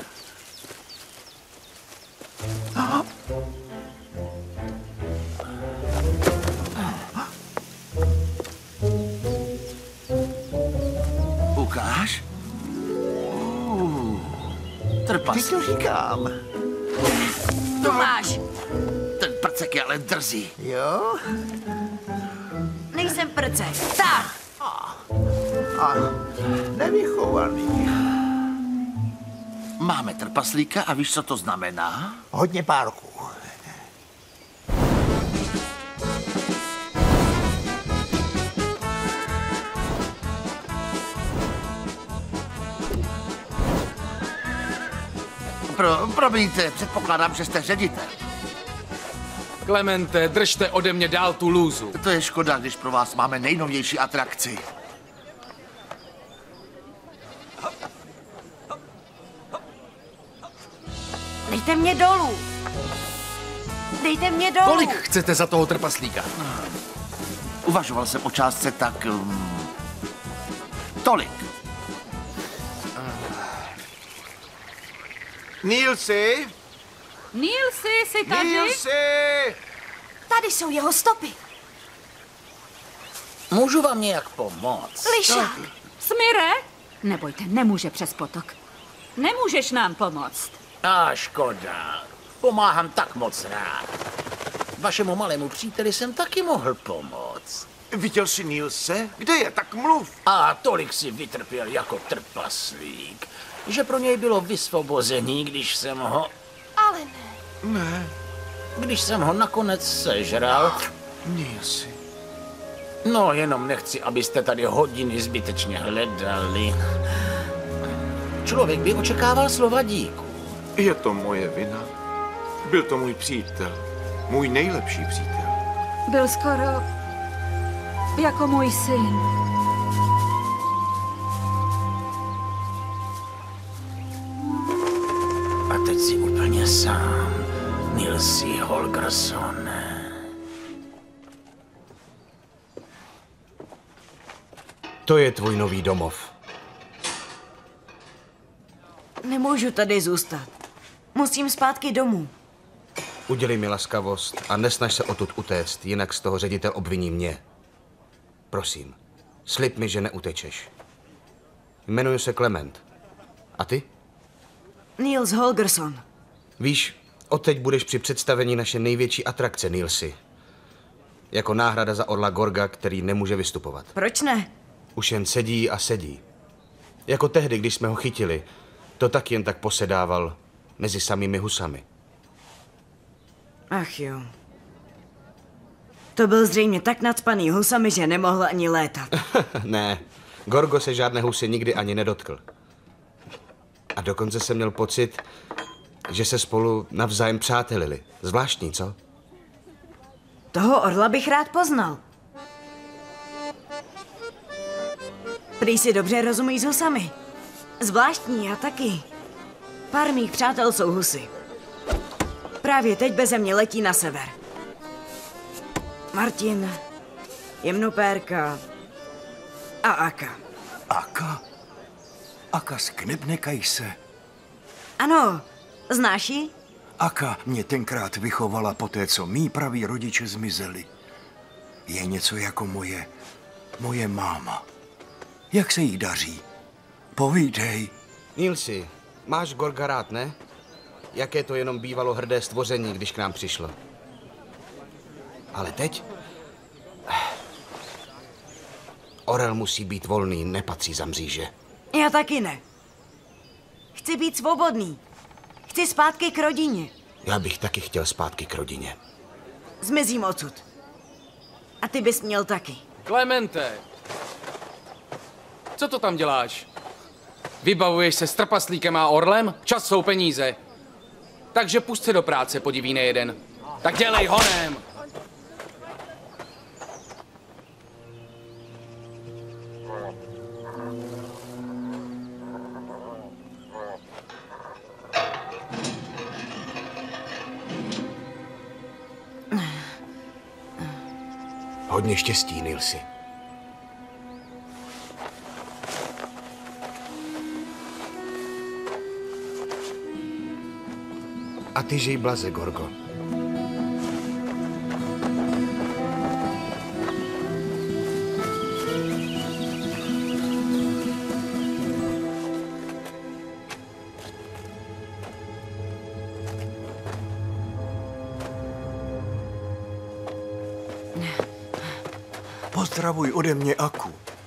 Ukáž? Uh, trpas. Ty to říkám. To máš. Ten prcek je ale drzý. Jo? Nejsem prcek. Tak. A nevychovaný. Máme trpaslíka a víš, co to znamená? Hodně párků. Pro, promiňte, předpokládám, že jste ředitel. Klemente, držte ode mě dál tu lůzu. To je škoda, když pro vás máme nejnovější atrakci. Dejte mě dolů. Dejte mě dolů. Kolik chcete za toho trpaslíka? Uvažoval jsem o částce tak... Um, tolik. Nilsi? Nilsi, jsi tady? Nilsi! Tady jsou jeho stopy. Můžu vám nějak pomoct? Lišák. Smyre? Nebojte, nemůže přes potok. Nemůžeš nám pomoct. A škoda. Pomáhám tak moc rád. Vašemu malému příteli jsem taky mohl pomoct. Viděl jsi Nilse? Kde je? Tak mluv. A tolik si vytrpěl jako trpaslík, že pro něj bylo vysvobození, když jsem ho... Ale ne. Ne. Když jsem ho nakonec sežral. Nilsi. No, jenom nechci, abyste tady hodiny zbytečně hledali. Člověk by očekával slova díku. Je to moje vina. Byl to můj přítel. Můj nejlepší přítel. Byl skoro jako můj syn. A teď si úplně sám, Nilsi Holgersone. To je tvůj nový domov. Nemůžu tady zůstat. Musím zpátky domů. Udělej mi laskavost a nesnaž se odtud utéct, jinak z toho ředitel obviní mě. Prosím, slib mi, že neutečeš. Jmenuji se Clement. A ty? Niels Holgersson. Víš, odteď budeš při představení naše největší atrakce, Nilsi. Jako náhrada za orla Gorga, který nemůže vystupovat. Proč ne? Už jen sedí a sedí. Jako tehdy, když jsme ho chytili, to tak jen tak posedával mezi samými husami. Ach jo. To byl zřejmě tak nacpaný husami, že nemohl ani létat. Ne, Gorgo se žádné husy nikdy ani nedotkl. A dokonce jsem měl pocit, že se spolu navzájem přátelili. Zvláštní, co? Toho orla bych rád poznal. Prý si dobře rozumí s husami. Zvláštní, já taky. Pár mých přátel jsou husy. Právě teď beze mě letí na sever. Martin, Jemnopérka a Aka. Aka? Aka z Knebnekajse. Ano, znáš ji? Aka mě tenkrát vychovala po té, co mý praví rodiče zmizeli. Je něco jako moje, moje máma. Jak se jí daří? Povídej. Nilsi, máš Gorga rád, ne? Jaké to jenom bývalo hrdé stvoření, když k nám přišlo. Ale teď? Orel musí být volný, nepatří za mříže. Já taky ne. Chci být svobodný. Chci zpátky k rodině. Já bych taky chtěl zpátky k rodině. Zmizím odsud. A ty bys měl taky. Clemente! Co to tam děláš? Vybavuješ se s trpaslíkem a orlem? Čas jsou peníze. Takže pust se do práce, podiví nejeden. Tak dělej honem! Hodně štěstí, Nilsi. A ty žij blaze, Gorgo. Pozdravuj ode mě Aku.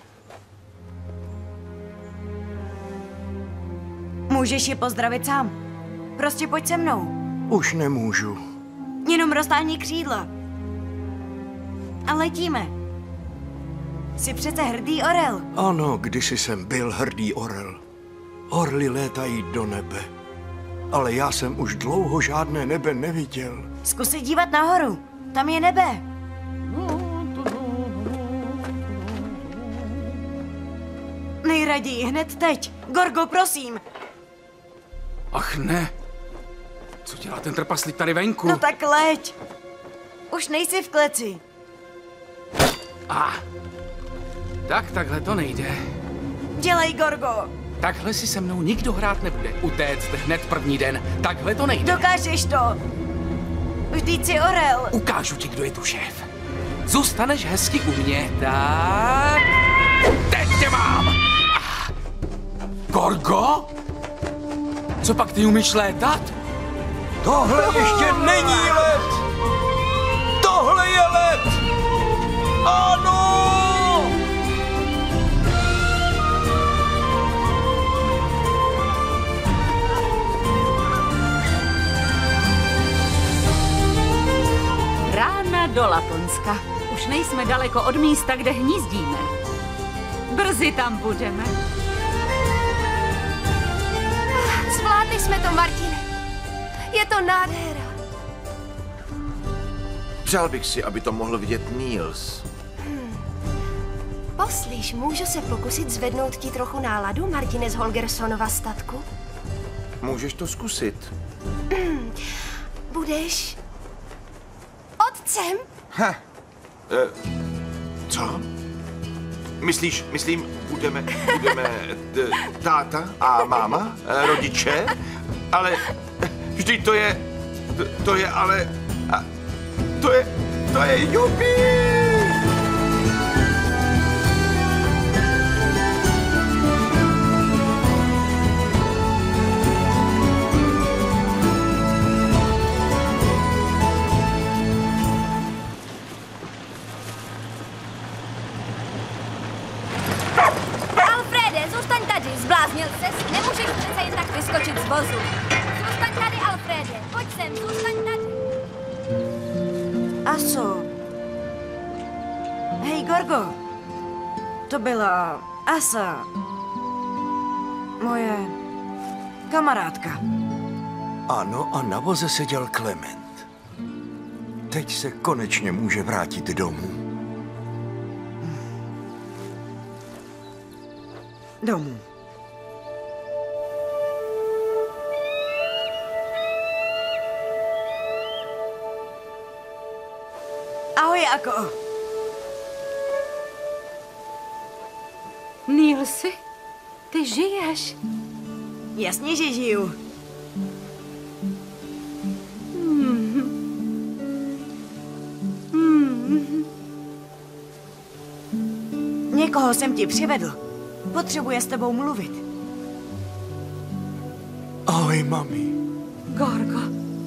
Můžeš ji pozdravit sám. Prostě pojď se mnou. Už nemůžu. Jenom roztáhni křídla. A letíme. Jsi přece hrdý orel. Ano, kdysi jsem byl hrdý orel. Orly létají do nebe. Ale já jsem už dlouho žádné nebe neviděl. Zkus se dívat nahoru. Tam je nebe. Nejraději hned teď. Gorgo, prosím. Ach ne. Co dělá ten trpaslík tady venku? No tak leď. Už nejsi v kleci. A. Tak takhle to nejde. Dělej, Gorgo. Takhle si se mnou nikdo hrát nebude. Utéct hned první den. Takhle to nejde. Dokážeš to. Vždyť jsi orel. Ukážu ti, kdo je tu šéf. Zůstaneš hezky u mě, tak... Teď tě mám! Gorgo? Co pak ty umíš létat? Tohle ještě není let! Tohle je let! Ano! Rána do Laponska. Už nejsme daleko od místa, kde hnízdíme. Brzy tam budeme. Zvládli jsme to, Martine. Je to nádhera. Přál bych si, aby to mohl vidět Niels. Hmm. Poslíš, můžu se pokusit zvednout ti trochu náladu, Martine z Holgerssonova statku? Můžeš to zkusit. Hmm. Budeš... otcem? Ha. E, co? Myslíš, myslím, budeme, budeme t, táta a máma, rodiče, ale vždyť to je, to, to je ale, a, to je, to je jupi! Zbláznil ses? Nemůžeš přece jen tak vyskočit z vozu. Zůstaň tady, Alfrede. Pojď sem, zůstaň tady. Aso. Hej, Gorgo. To byla Asa. Moje kamarádka. Ano, a na voze seděl Klement. Teď se konečně může vrátit domů. Domů. Ahoj, Ako. Nilsi, ty žiješ? Jasně, že žiju. Mm. Mm. Někoho jsem ti přivedl. Potřebuje s tebou mluvit. Ahoj, mami. Gorgo.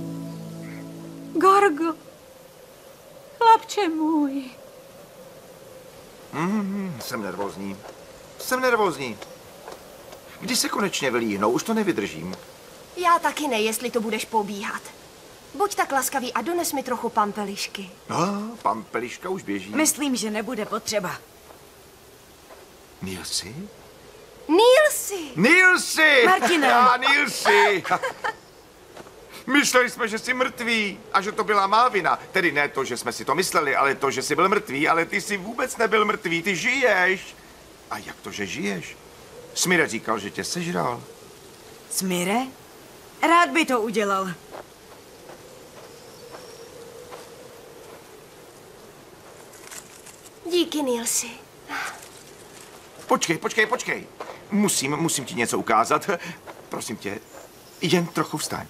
Gorgo. Chlapče můj. Mm, jsem nervózní. Jsem nervózní. Kdy se konečně vylíhnou? Už to nevydržím. Já taky ne, jestli to budeš pobíhat. Buď tak laskavý a dones mi trochu pampelišky. No, pampeliška už běží. Myslím, že nebude potřeba. Nilsi? Nilsi! Nilsi! Martine! Já, Nilsi! Mysleli jsme, že jsi mrtvý a že to byla má vina. Tedy ne to, že jsme si to mysleli, ale to, že jsi byl mrtvý, ale ty jsi vůbec nebyl mrtvý, ty žiješ. A jak to, že žiješ? Smire říkal, že tě sežral. Smire? Rád by to udělal. Díky, Nilsi. Počkej, počkej, počkej. Musím, musím ti něco ukázat. Prosím tě, jen trochu vstaň.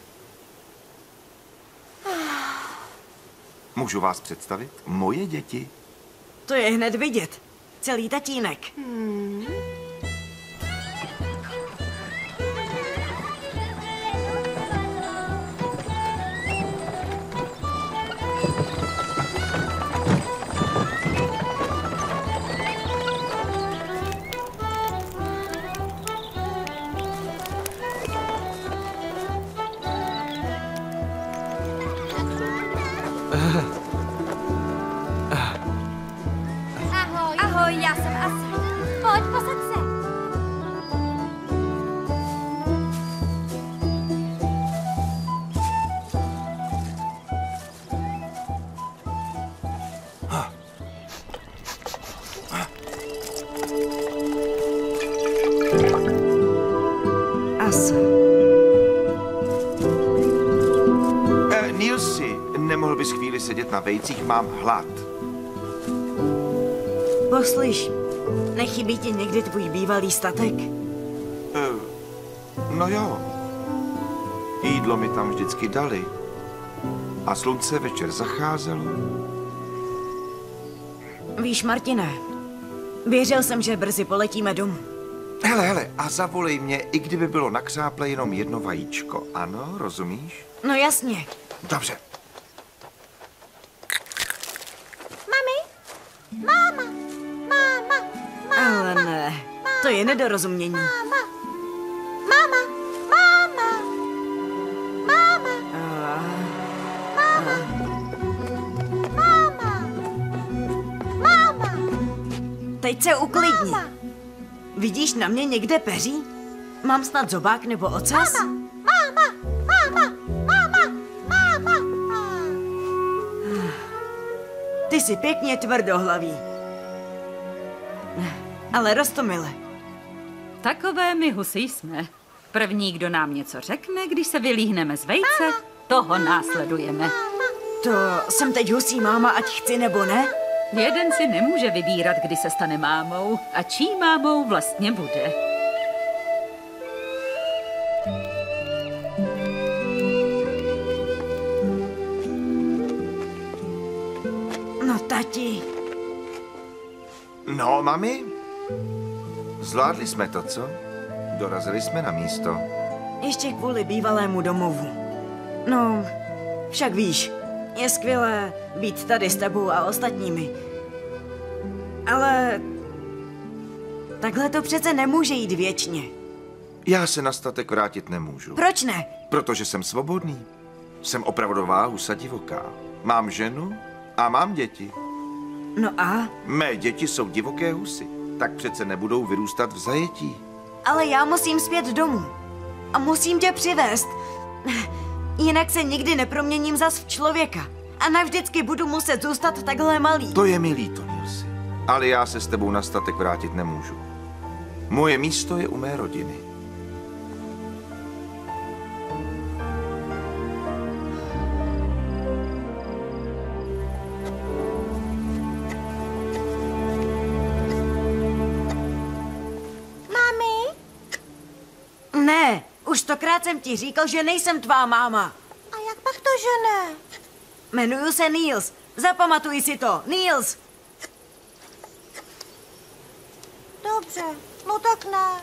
Můžu vás představit? Moje děti. To je hned vidět. Celý tatínek. Hmm. Ahoj. Ahoj, já jsem Asa. Pojď, posaď se. Asa. Eh, Nilsi, nemohl bys chvíli sedět na vejcích? Mám hlad. Poslyš, nechybí ti někdy tvůj bývalý statek? Eh, no jo. Jídlo mi tam vždycky dali. A slunce večer zacházelo. Víš, Martine, věřil jsem, že brzy poletíme domů. Hele, hele, a zavolej mě, i kdyby bylo na křáple jenom jedno vajíčko. Ano, rozumíš? No jasně. Dobře. Mami? Máma? Máma? Ale ne, to je nedorozumění. Máma? Máma? Máma? Máma? Máma? Máma? Máma? Teď se uklidni. Vidíš na mě někde peří? Mám snad zobák nebo ocas? Máma? Máma? Máma? Máma? Ty jsi pěkně tvrdohlavý. Ale Roztomile. Takové my husy jsme. První, kdo nám něco řekne, když se vylíhneme z vejce, toho následujeme. To jsem teď husí máma, ať chci nebo ne? Jeden si nemůže vybírat, kdy se stane mámou a čí mámou vlastně bude. No, tati. No, mami? Zvládli jsme to, co? Dorazili jsme na místo. Ještě kvůli bývalému domovu. No, však víš, je skvělé být tady s tebou a ostatními. Ale takhle to přece nemůže jít věčně. Já se na statek vrátit nemůžu. Proč ne? Protože jsem svobodný. Jsem opravdová husa divoká. Mám ženu a mám děti. No a? Mé děti jsou divoké husy, tak přece nebudou vyrůstat v zajetí. Ale já musím zpět domů. A musím tě přivést. Jinak se nikdy neproměním zas v člověka. A navždycky budu muset zůstat takhle malý. To je mi líto, Nilsi. Ale já se s tebou na statek vrátit nemůžu. Moje místo je u mé rodiny. Mami? Ne, už stokrát jsem ti říkal, že nejsem tvá máma. A jak pak to, že ne? Jmenuju se Niels. Zapamatuj si to. Niels. Dobře, no tak ne.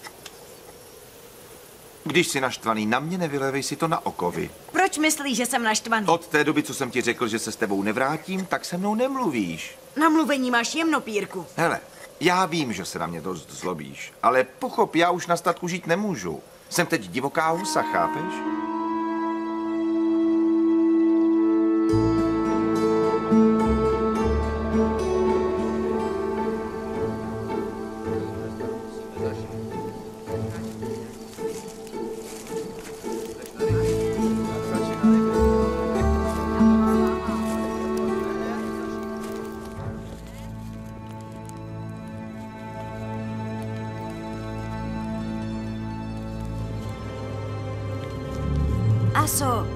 Když jsi naštvaný na mě, nevylevej si to na okovy. Proč myslíš, že jsem naštvaný? Od té doby, co jsem ti řekl, že se s tebou nevrátím, tak se mnou nemluvíš. Na mluvení máš jemnopírku. Hele, já vím, že se na mě dost zlobíš, ale pochop, já už na statku žít nemůžu. Jsem teď divoká husa, chápeš? Aso.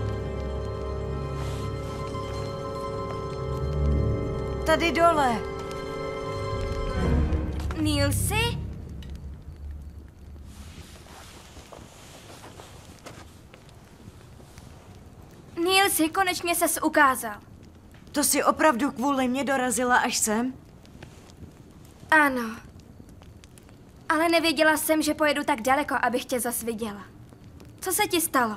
Tady dole. Nilsi? Nilsi, konečně ses ukázal. To si opravdu kvůli mě dorazila až sem? Ano. Ale nevěděla jsem, že pojedu tak daleko, abych tě zas viděla. Co se ti stalo?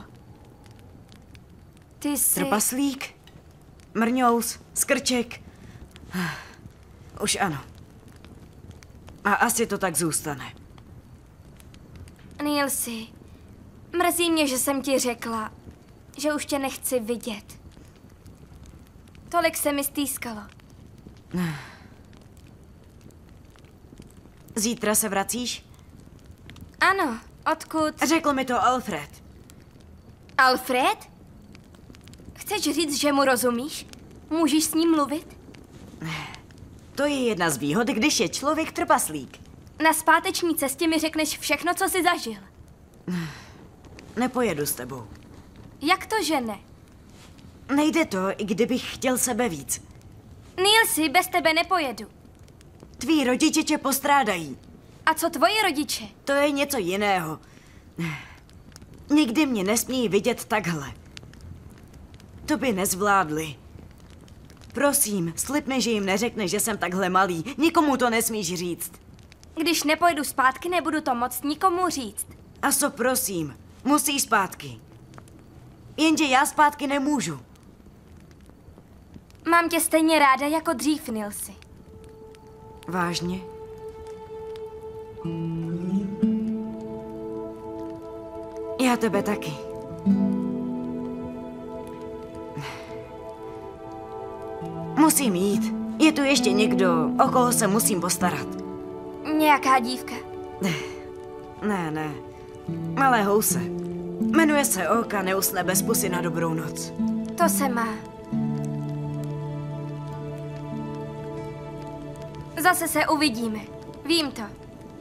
Ty jsi... Trpaslík? Mrňous? Skrček? Už ano. A asi to tak zůstane. Nilsi, mrzí mě, že jsem ti řekla, že už tě nechci vidět. Tolik se mi stýskalo. Zítra se vracíš? Ano, odkud? Řekl mi to Alfred. Alfred? Chceš říct, že mu rozumíš? Můžeš s ním mluvit? To je jedna z výhod, když je člověk trpaslík. Na zpáteční cestě mi řekneš všechno, co jsi zažil. Nepojedu s tebou. Jak to, že ne? Nejde to, i kdybych chtěl sebe víc. Nilsi, bez tebe nepojedu. Tví rodiče tě postrádají. A co tvoji rodiče? To je něco jiného. Nikdy mě nesmí vidět takhle. To by nezvládli. Prosím, slib mi, že jim neřekne, že jsem takhle malý. Nikomu to nesmíš říct. Když nepojedu zpátky, nebudu to moct nikomu říct. Aso, prosím, musíš zpátky. Jenže já zpátky nemůžu. Mám tě stejně ráda jako dřív, Nilsi. Vážně? Já tebe taky. Musím jít. Je tu ještě někdo, o koho se musím postarat. Nějaká dívka? Ne, ne. Malé house. Jmenuje se Oka, neusne bez pusy na dobrou noc. To se má. Zase se uvidíme. Vím to.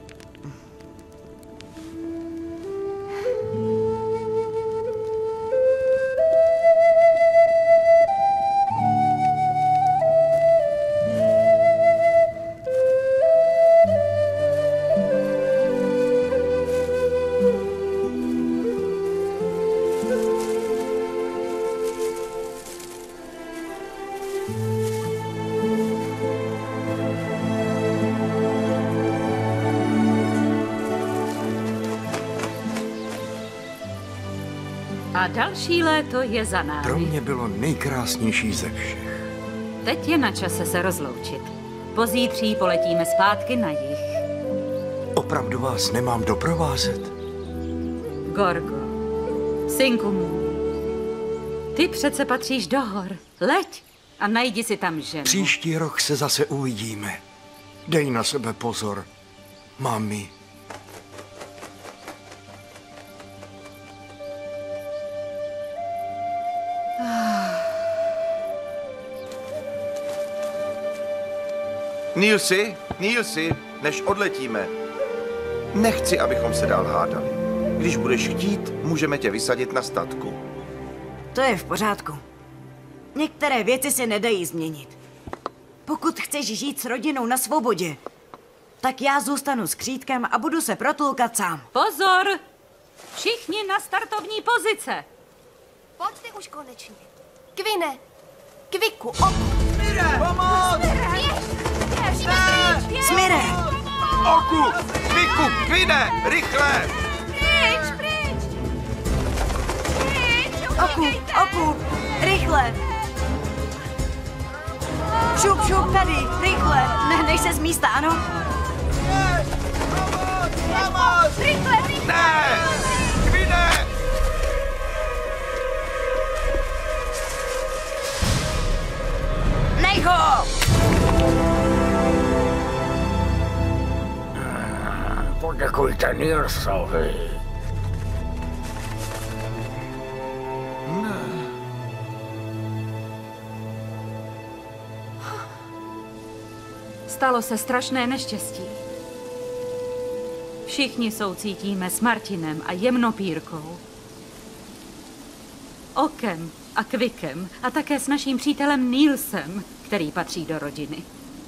A další léto je za námi. Pro mě bylo nejkrásnější ze všech. Teď je na čase se rozloučit. Pozítří poletíme zpátky na jih. Opravdu vás nemám doprovázet? Gorgo, synku můj, ty přece patříš do hor. Leď a najdi si tam ženu. Příští rok se zase uvidíme. Dej na sebe pozor, mami. Nilsi, Nilsi, než odletíme, nechci, abychom se dál hádali. Když budeš chtít, můžeme tě vysadit na statku. To je v pořádku. Některé věci se nedají změnit. Pokud chceš žít s rodinou na svobodě, tak já zůstanu s Křítkem a budu se protloukat sám. Pozor! Všichni na startovní pozice. Pojďte už konečně. Kvine, Kviku, Oku. Smire, pomoc! Smire! Oku, Kviku, Kvine, rychle! Pryč, pryč! Pryč, Oku, Oku, rychle! Šup, šup, tady, rychle! Nehneš se z místa, ano? Pomoc! Rychle, rychle! Ne! Kvine! Nej ho! Poděkujte Nilsovi. Stalo se strašné neštěstí. Všichni soucítíme s Martinem a Jemnopírkou. Okem a Kvikem a také s naším přítelem Nilsem, který patří do rodiny.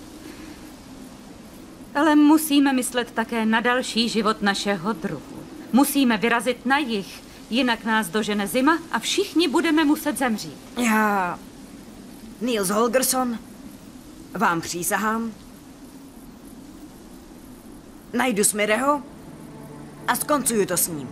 Ale musíme myslet také na další život našeho druhu. Musíme vyrazit na jih, jinak nás dožene zima a všichni budeme muset zemřít. Já, Niels Holgersson, vám přísahám, najdu Smireho a skoncuju to s ním.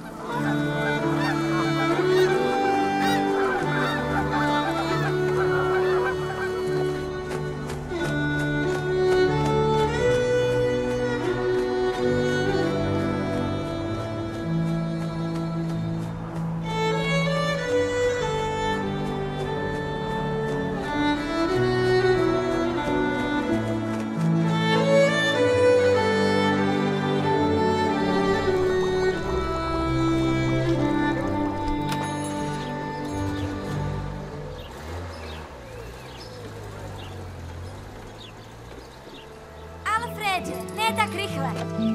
Ne tak rychle.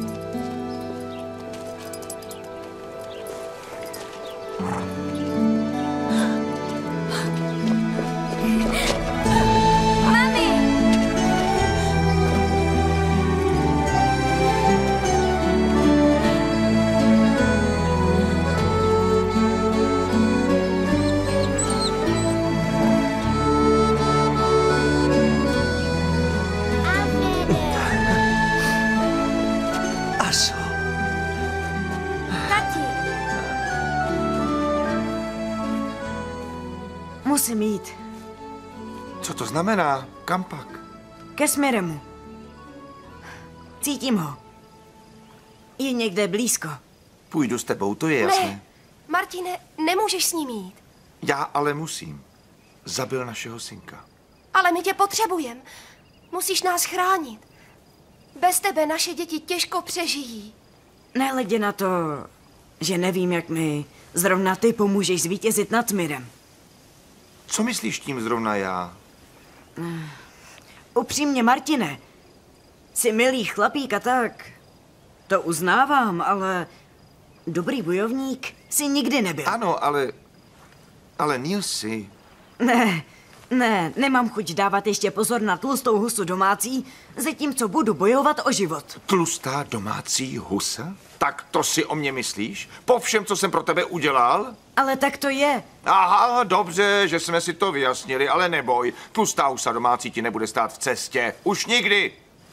Musím jít. Co to znamená? Kam pak? Ke Smiremu. Cítím ho. Je někde blízko. Půjdu s tebou, to je jasné. Ne, Martine, nemůžeš s ním jít. Já ale musím. Zabil našeho synka. Ale my tě potřebujeme. Musíš nás chránit. Bez tebe naše děti těžko přežijí. Nehledě na to, že nevím, jak mi zrovna ty pomůžeš zvítězit nad Smirem. Co myslíš tím zrovna já? Uh, upřímně, Martine, jsi milý chlapík a tak. To uznávám, ale dobrý bojovník jsi nikdy nebyl. Ano, ale... Ale Nilsi... Ne, ne, nemám chuť dávat ještě pozor na tlustou husu domácí, zatímco budu bojovat o život. Tlustá domácí husa? Tak to si o mě myslíš? Po všem, co jsem pro tebe udělal? Ale tak to je. Aha, dobře, že jsme si to vyjasnili, ale neboj. Tlustá husa domácí ti nebude stát v cestě. Už nikdy.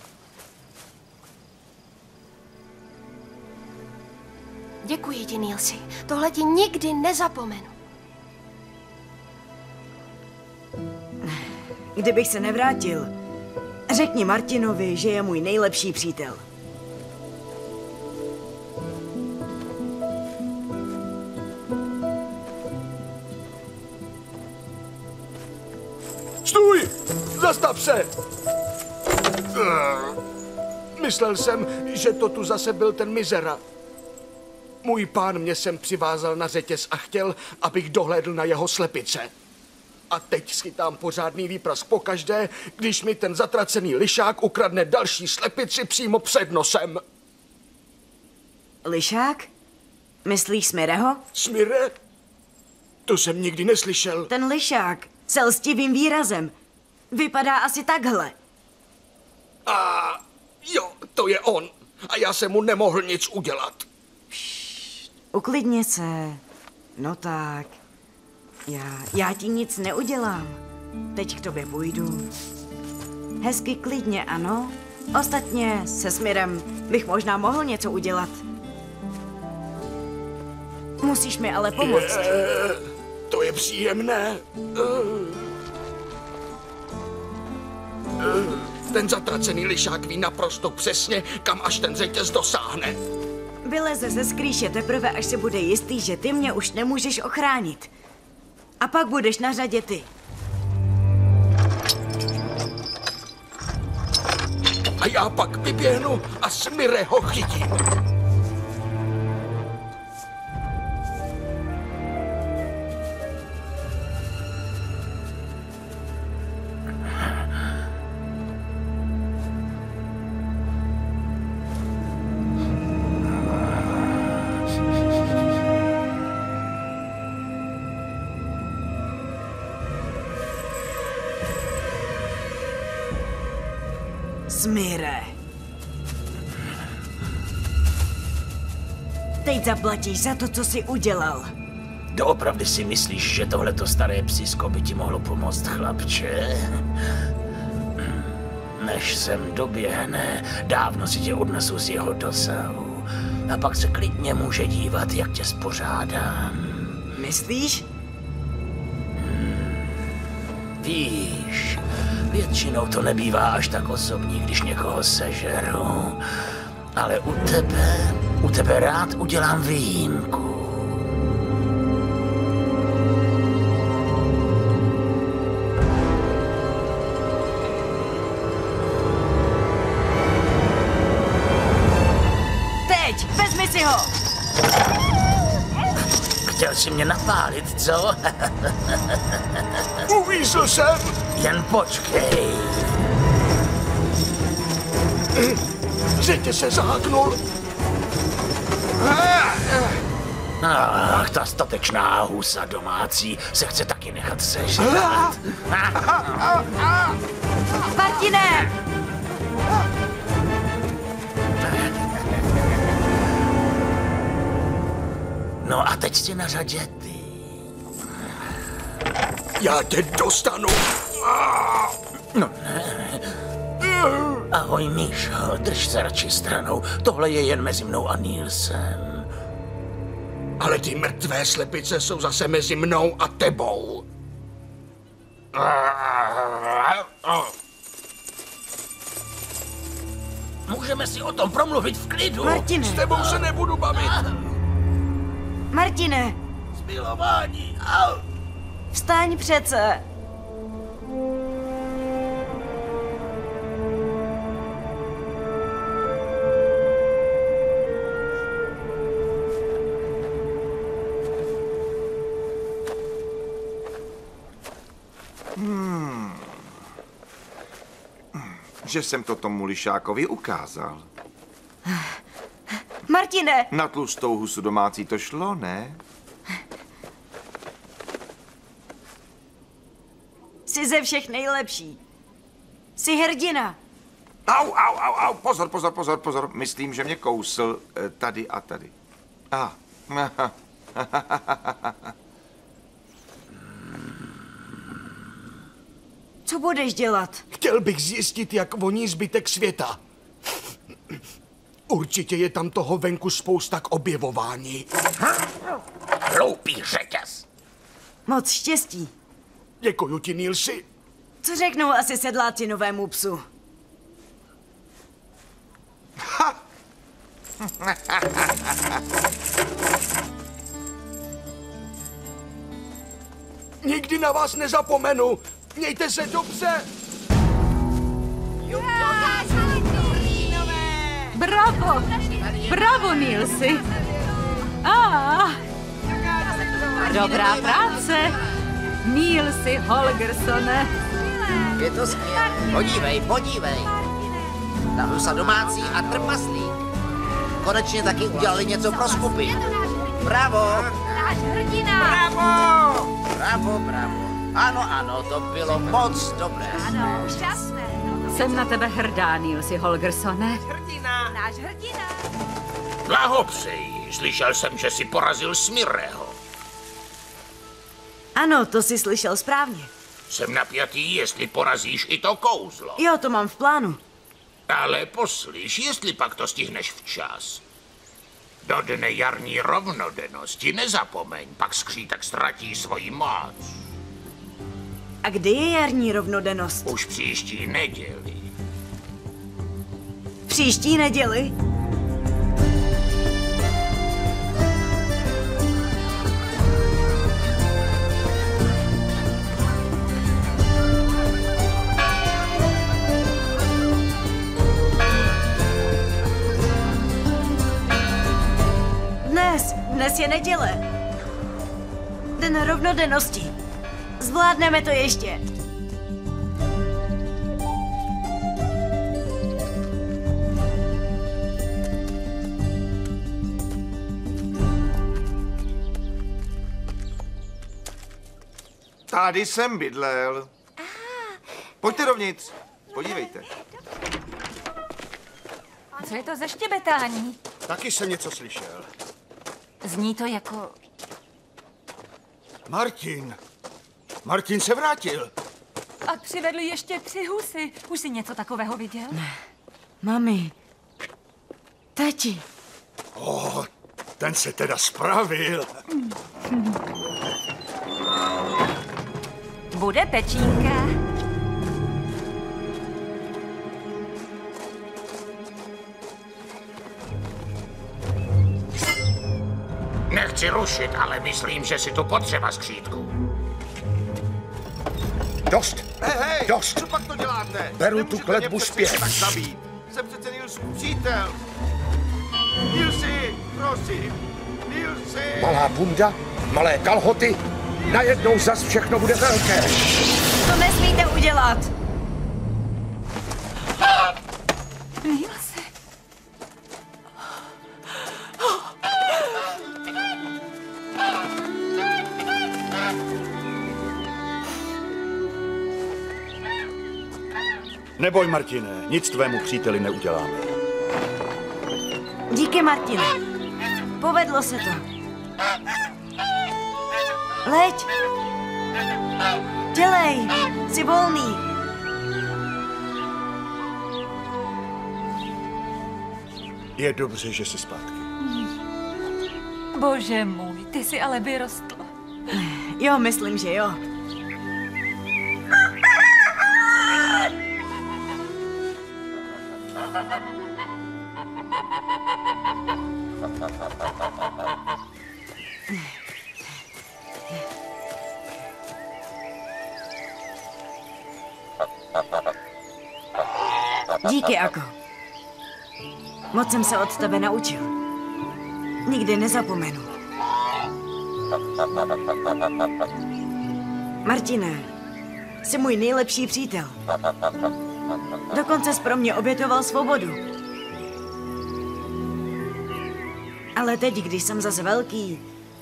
Děkuji ti, Nilsi. Tohle ti nikdy nezapomenu. Kdybych se nevrátil, řekni Martinovi, že je můj nejlepší přítel. Stůj! Zastav se! Myslel jsem, že to tu zase byl ten mizera. Můj pán mě sem přivázal na řetěz a chtěl, abych dohlédl na jeho slepice. A teď schytám pořádný výprask pokaždé, když mi ten zatracený lišák ukradne další slepici přímo před nosem. Lišák? Myslíš Smireho? Smire? To jsem nikdy neslyšel. Ten lišák s lstivým výrazem. Vypadá asi takhle. A jo, to je on. A já jsem mu nemohl nic udělat. Pšt, uklidni se. No tak. Já, já ti nic neudělám. Teď k tobě půjdu. Hezky klidně, ano? Ostatně se Smirem bych možná mohl něco udělat. Musíš mi ale pomoct. Je, to je příjemné. Ten zatracený lišák ví naprosto přesně, kam až ten řetěz dosáhne. Vyleze ze skrýše teprve, až se bude jistý, že ty mě už nemůžeš ochránit. A pak budeš na řadě ty. A já pak vyběhnu a Smire ho chytím. Smyre. Teď zaplatíš za to, co jsi udělal. Doopravdy si myslíš, že tohleto staré psisko by ti mohlo pomoct, chlapče? Než sem doběhne, dávno si tě odnesu z jeho dosahu. A pak se klidně může dívat, jak tě spořádám. Myslíš? Hmm. Víš, většinou to nebývá až tak osobní, když někoho sežeru. Ale u tebe, u tebe rád udělám výjimku. Teď, vezmi si ho! Chtěl jsi mě napálit, co? Uvízl jsem! Jen počkej. Řetě se zaháknul. Ach, ta statečná husa domácí se chce taky nechat sežrat. Martine! No a teď jsi na řadě ty. Já tě dostanu. No ne. Ahoj, Míšo, drž se radši stranou. Tohle je jen mezi mnou a Nielsem. Ale ty mrtvé slepice jsou zase mezi mnou a tebou. Můžeme si o tom promluvit v klidu. Martine. S tebou se nebudu bavit. Martine! Zmilování. Au. Vstaň přece. Hmm. Že jsem to tomu lišákovi ukázal. Martine! Na tlustou husu domácí to šlo, ne? Jsi ze všech nejlepší. Jsi hrdina. Au, au, au, au, pozor, pozor, pozor, pozor. Myslím, že mě kousl eh, tady a tady. Ah. Co budeš dělat? Chtěl bych zjistit, jak voní zbytek světa. Určitě je tam toho venku spousta k objevování. Hloupý řetěz. Moc štěstí. Děkuju ti, Nielsi. Co řeknou asi sedláci novému psu? Nikdy na vás nezapomenu. Mějte se dobře. Bravo! Bravo, Nielsi! Ah, dobrá práce! Nielsi Holgersone! Je to skvělé. Podívej, podívej. Ta husa domácí a trpaslík. Konečně taky udělali něco pro skupinu. Bravo! Náš hrdina! Bravo! Bravo, bravo. Ano, ano, to bylo moc dobré. Ano, úžasné. Jsem na tebe hrdá, Nielsi Holgersone. Hrdina! Náš hrdina! Blahopřeji. Slyšel jsem, že si porazil Smyreho. Ano, to jsi slyšel správně. Jsem napjatý, jestli porazíš i to kouzlo. Jo, to mám v plánu. Ale poslyš, jestli pak to stihneš včas. Do dne jarní rovnodennosti nezapomeň, pak skřítek ztratí svoji moc. A kdy je jarní rovnodennost? Už příští neděli. Příští neděli? Dnes, dnes je neděle. Den rovnodennosti. Zvládneme to ještě. Tady jsem bydlel. Pojďte dovnitř. Podívejte. Co je to za štěbetání? Taky jsem něco slyšel. Zní to jako... Martin. Martin se vrátil. A přivedli ještě tři husy. Už jsi něco takového viděl? Mami. Tati. Oh, ten se teda spravil. Bude pečínka. Nechci rušit, ale myslím, že si tu potřeba skřítku. Dost. Hej, hej, Dost. co pak to děláte? Beru Nemůžete tu kletbu mě přece zpět. tak zabít. Jsem přece Nilsův přítel. Nilsi, prosím. Nilsi. Malá bunda, malé kalhoty, najednou zas všechno bude velké. To nesmíte udělat. Nilsi. Neboj, Martine, nic tvému příteli neuděláme. Díky, Martine. Povedlo se to. Leď. Dělej. Jsi volný. Je dobře, že jsi zpátky. Bože můj, ty jsi ale vyrostl. Jo, myslím, že jo. Díky, Ako. Moc jsem se od tebe naučil. Nikdy nezapomenu. Martine, jsi můj nejlepší přítel. Dokonce jsi pro mě obětoval svobodu. Ale teď, když jsem zase velký,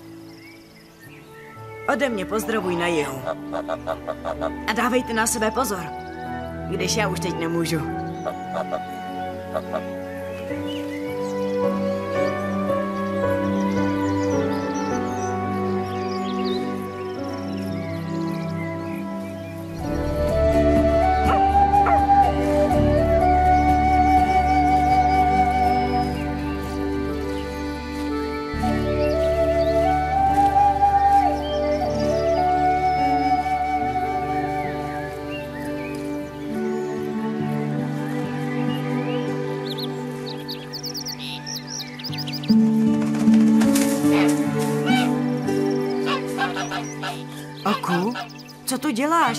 ode mě pozdravuj na jihu. A dávejte na sebe pozor, když já už teď nemůžu. Aku, co tu děláš?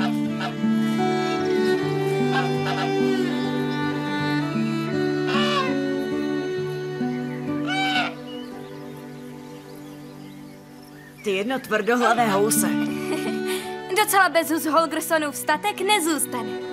Ty jedno tvrdohlavé house. Docela bez hus Holgersonův statek nezůstane.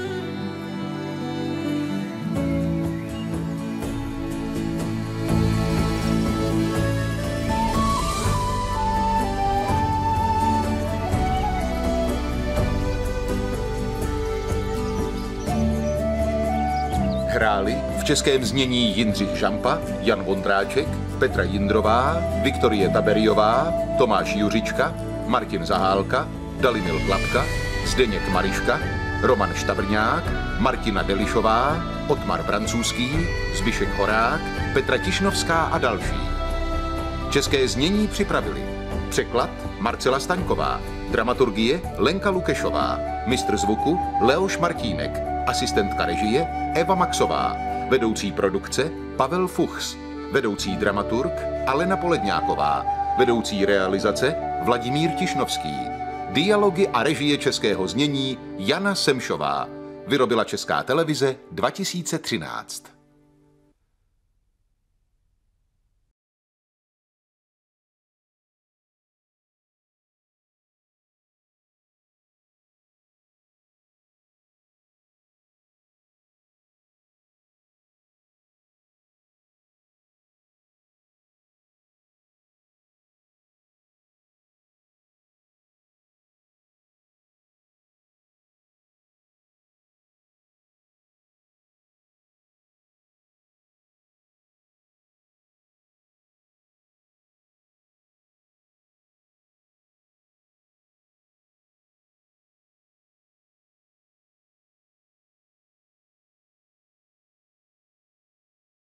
Hráli v českém znění Jindřich Žampa, Jan Vondráček, Petra Jindrová, Viktorie Taberiová, Tomáš Juřička, Martin Zahálka, Dalimil Klapka, Zdeněk Mariška, Roman Štabrňák, Martina Delišová, Otmar Francouzský, Zbyšek Horák, Petra Tišnovská a další. České znění připravili překlad Marcela Staňková, dramaturgie Lenka Lukešová, mistr zvuku Leoš Martínek, asistentka režie Eva Maxová, vedoucí produkce Pavel Fuchs, vedoucí dramaturg Alena Poledňáková, vedoucí realizace Vladimír Tišnovský, dialogy a režie českého znění Jana Semšová. Vyrobila Česká televize dva tisíce třináct.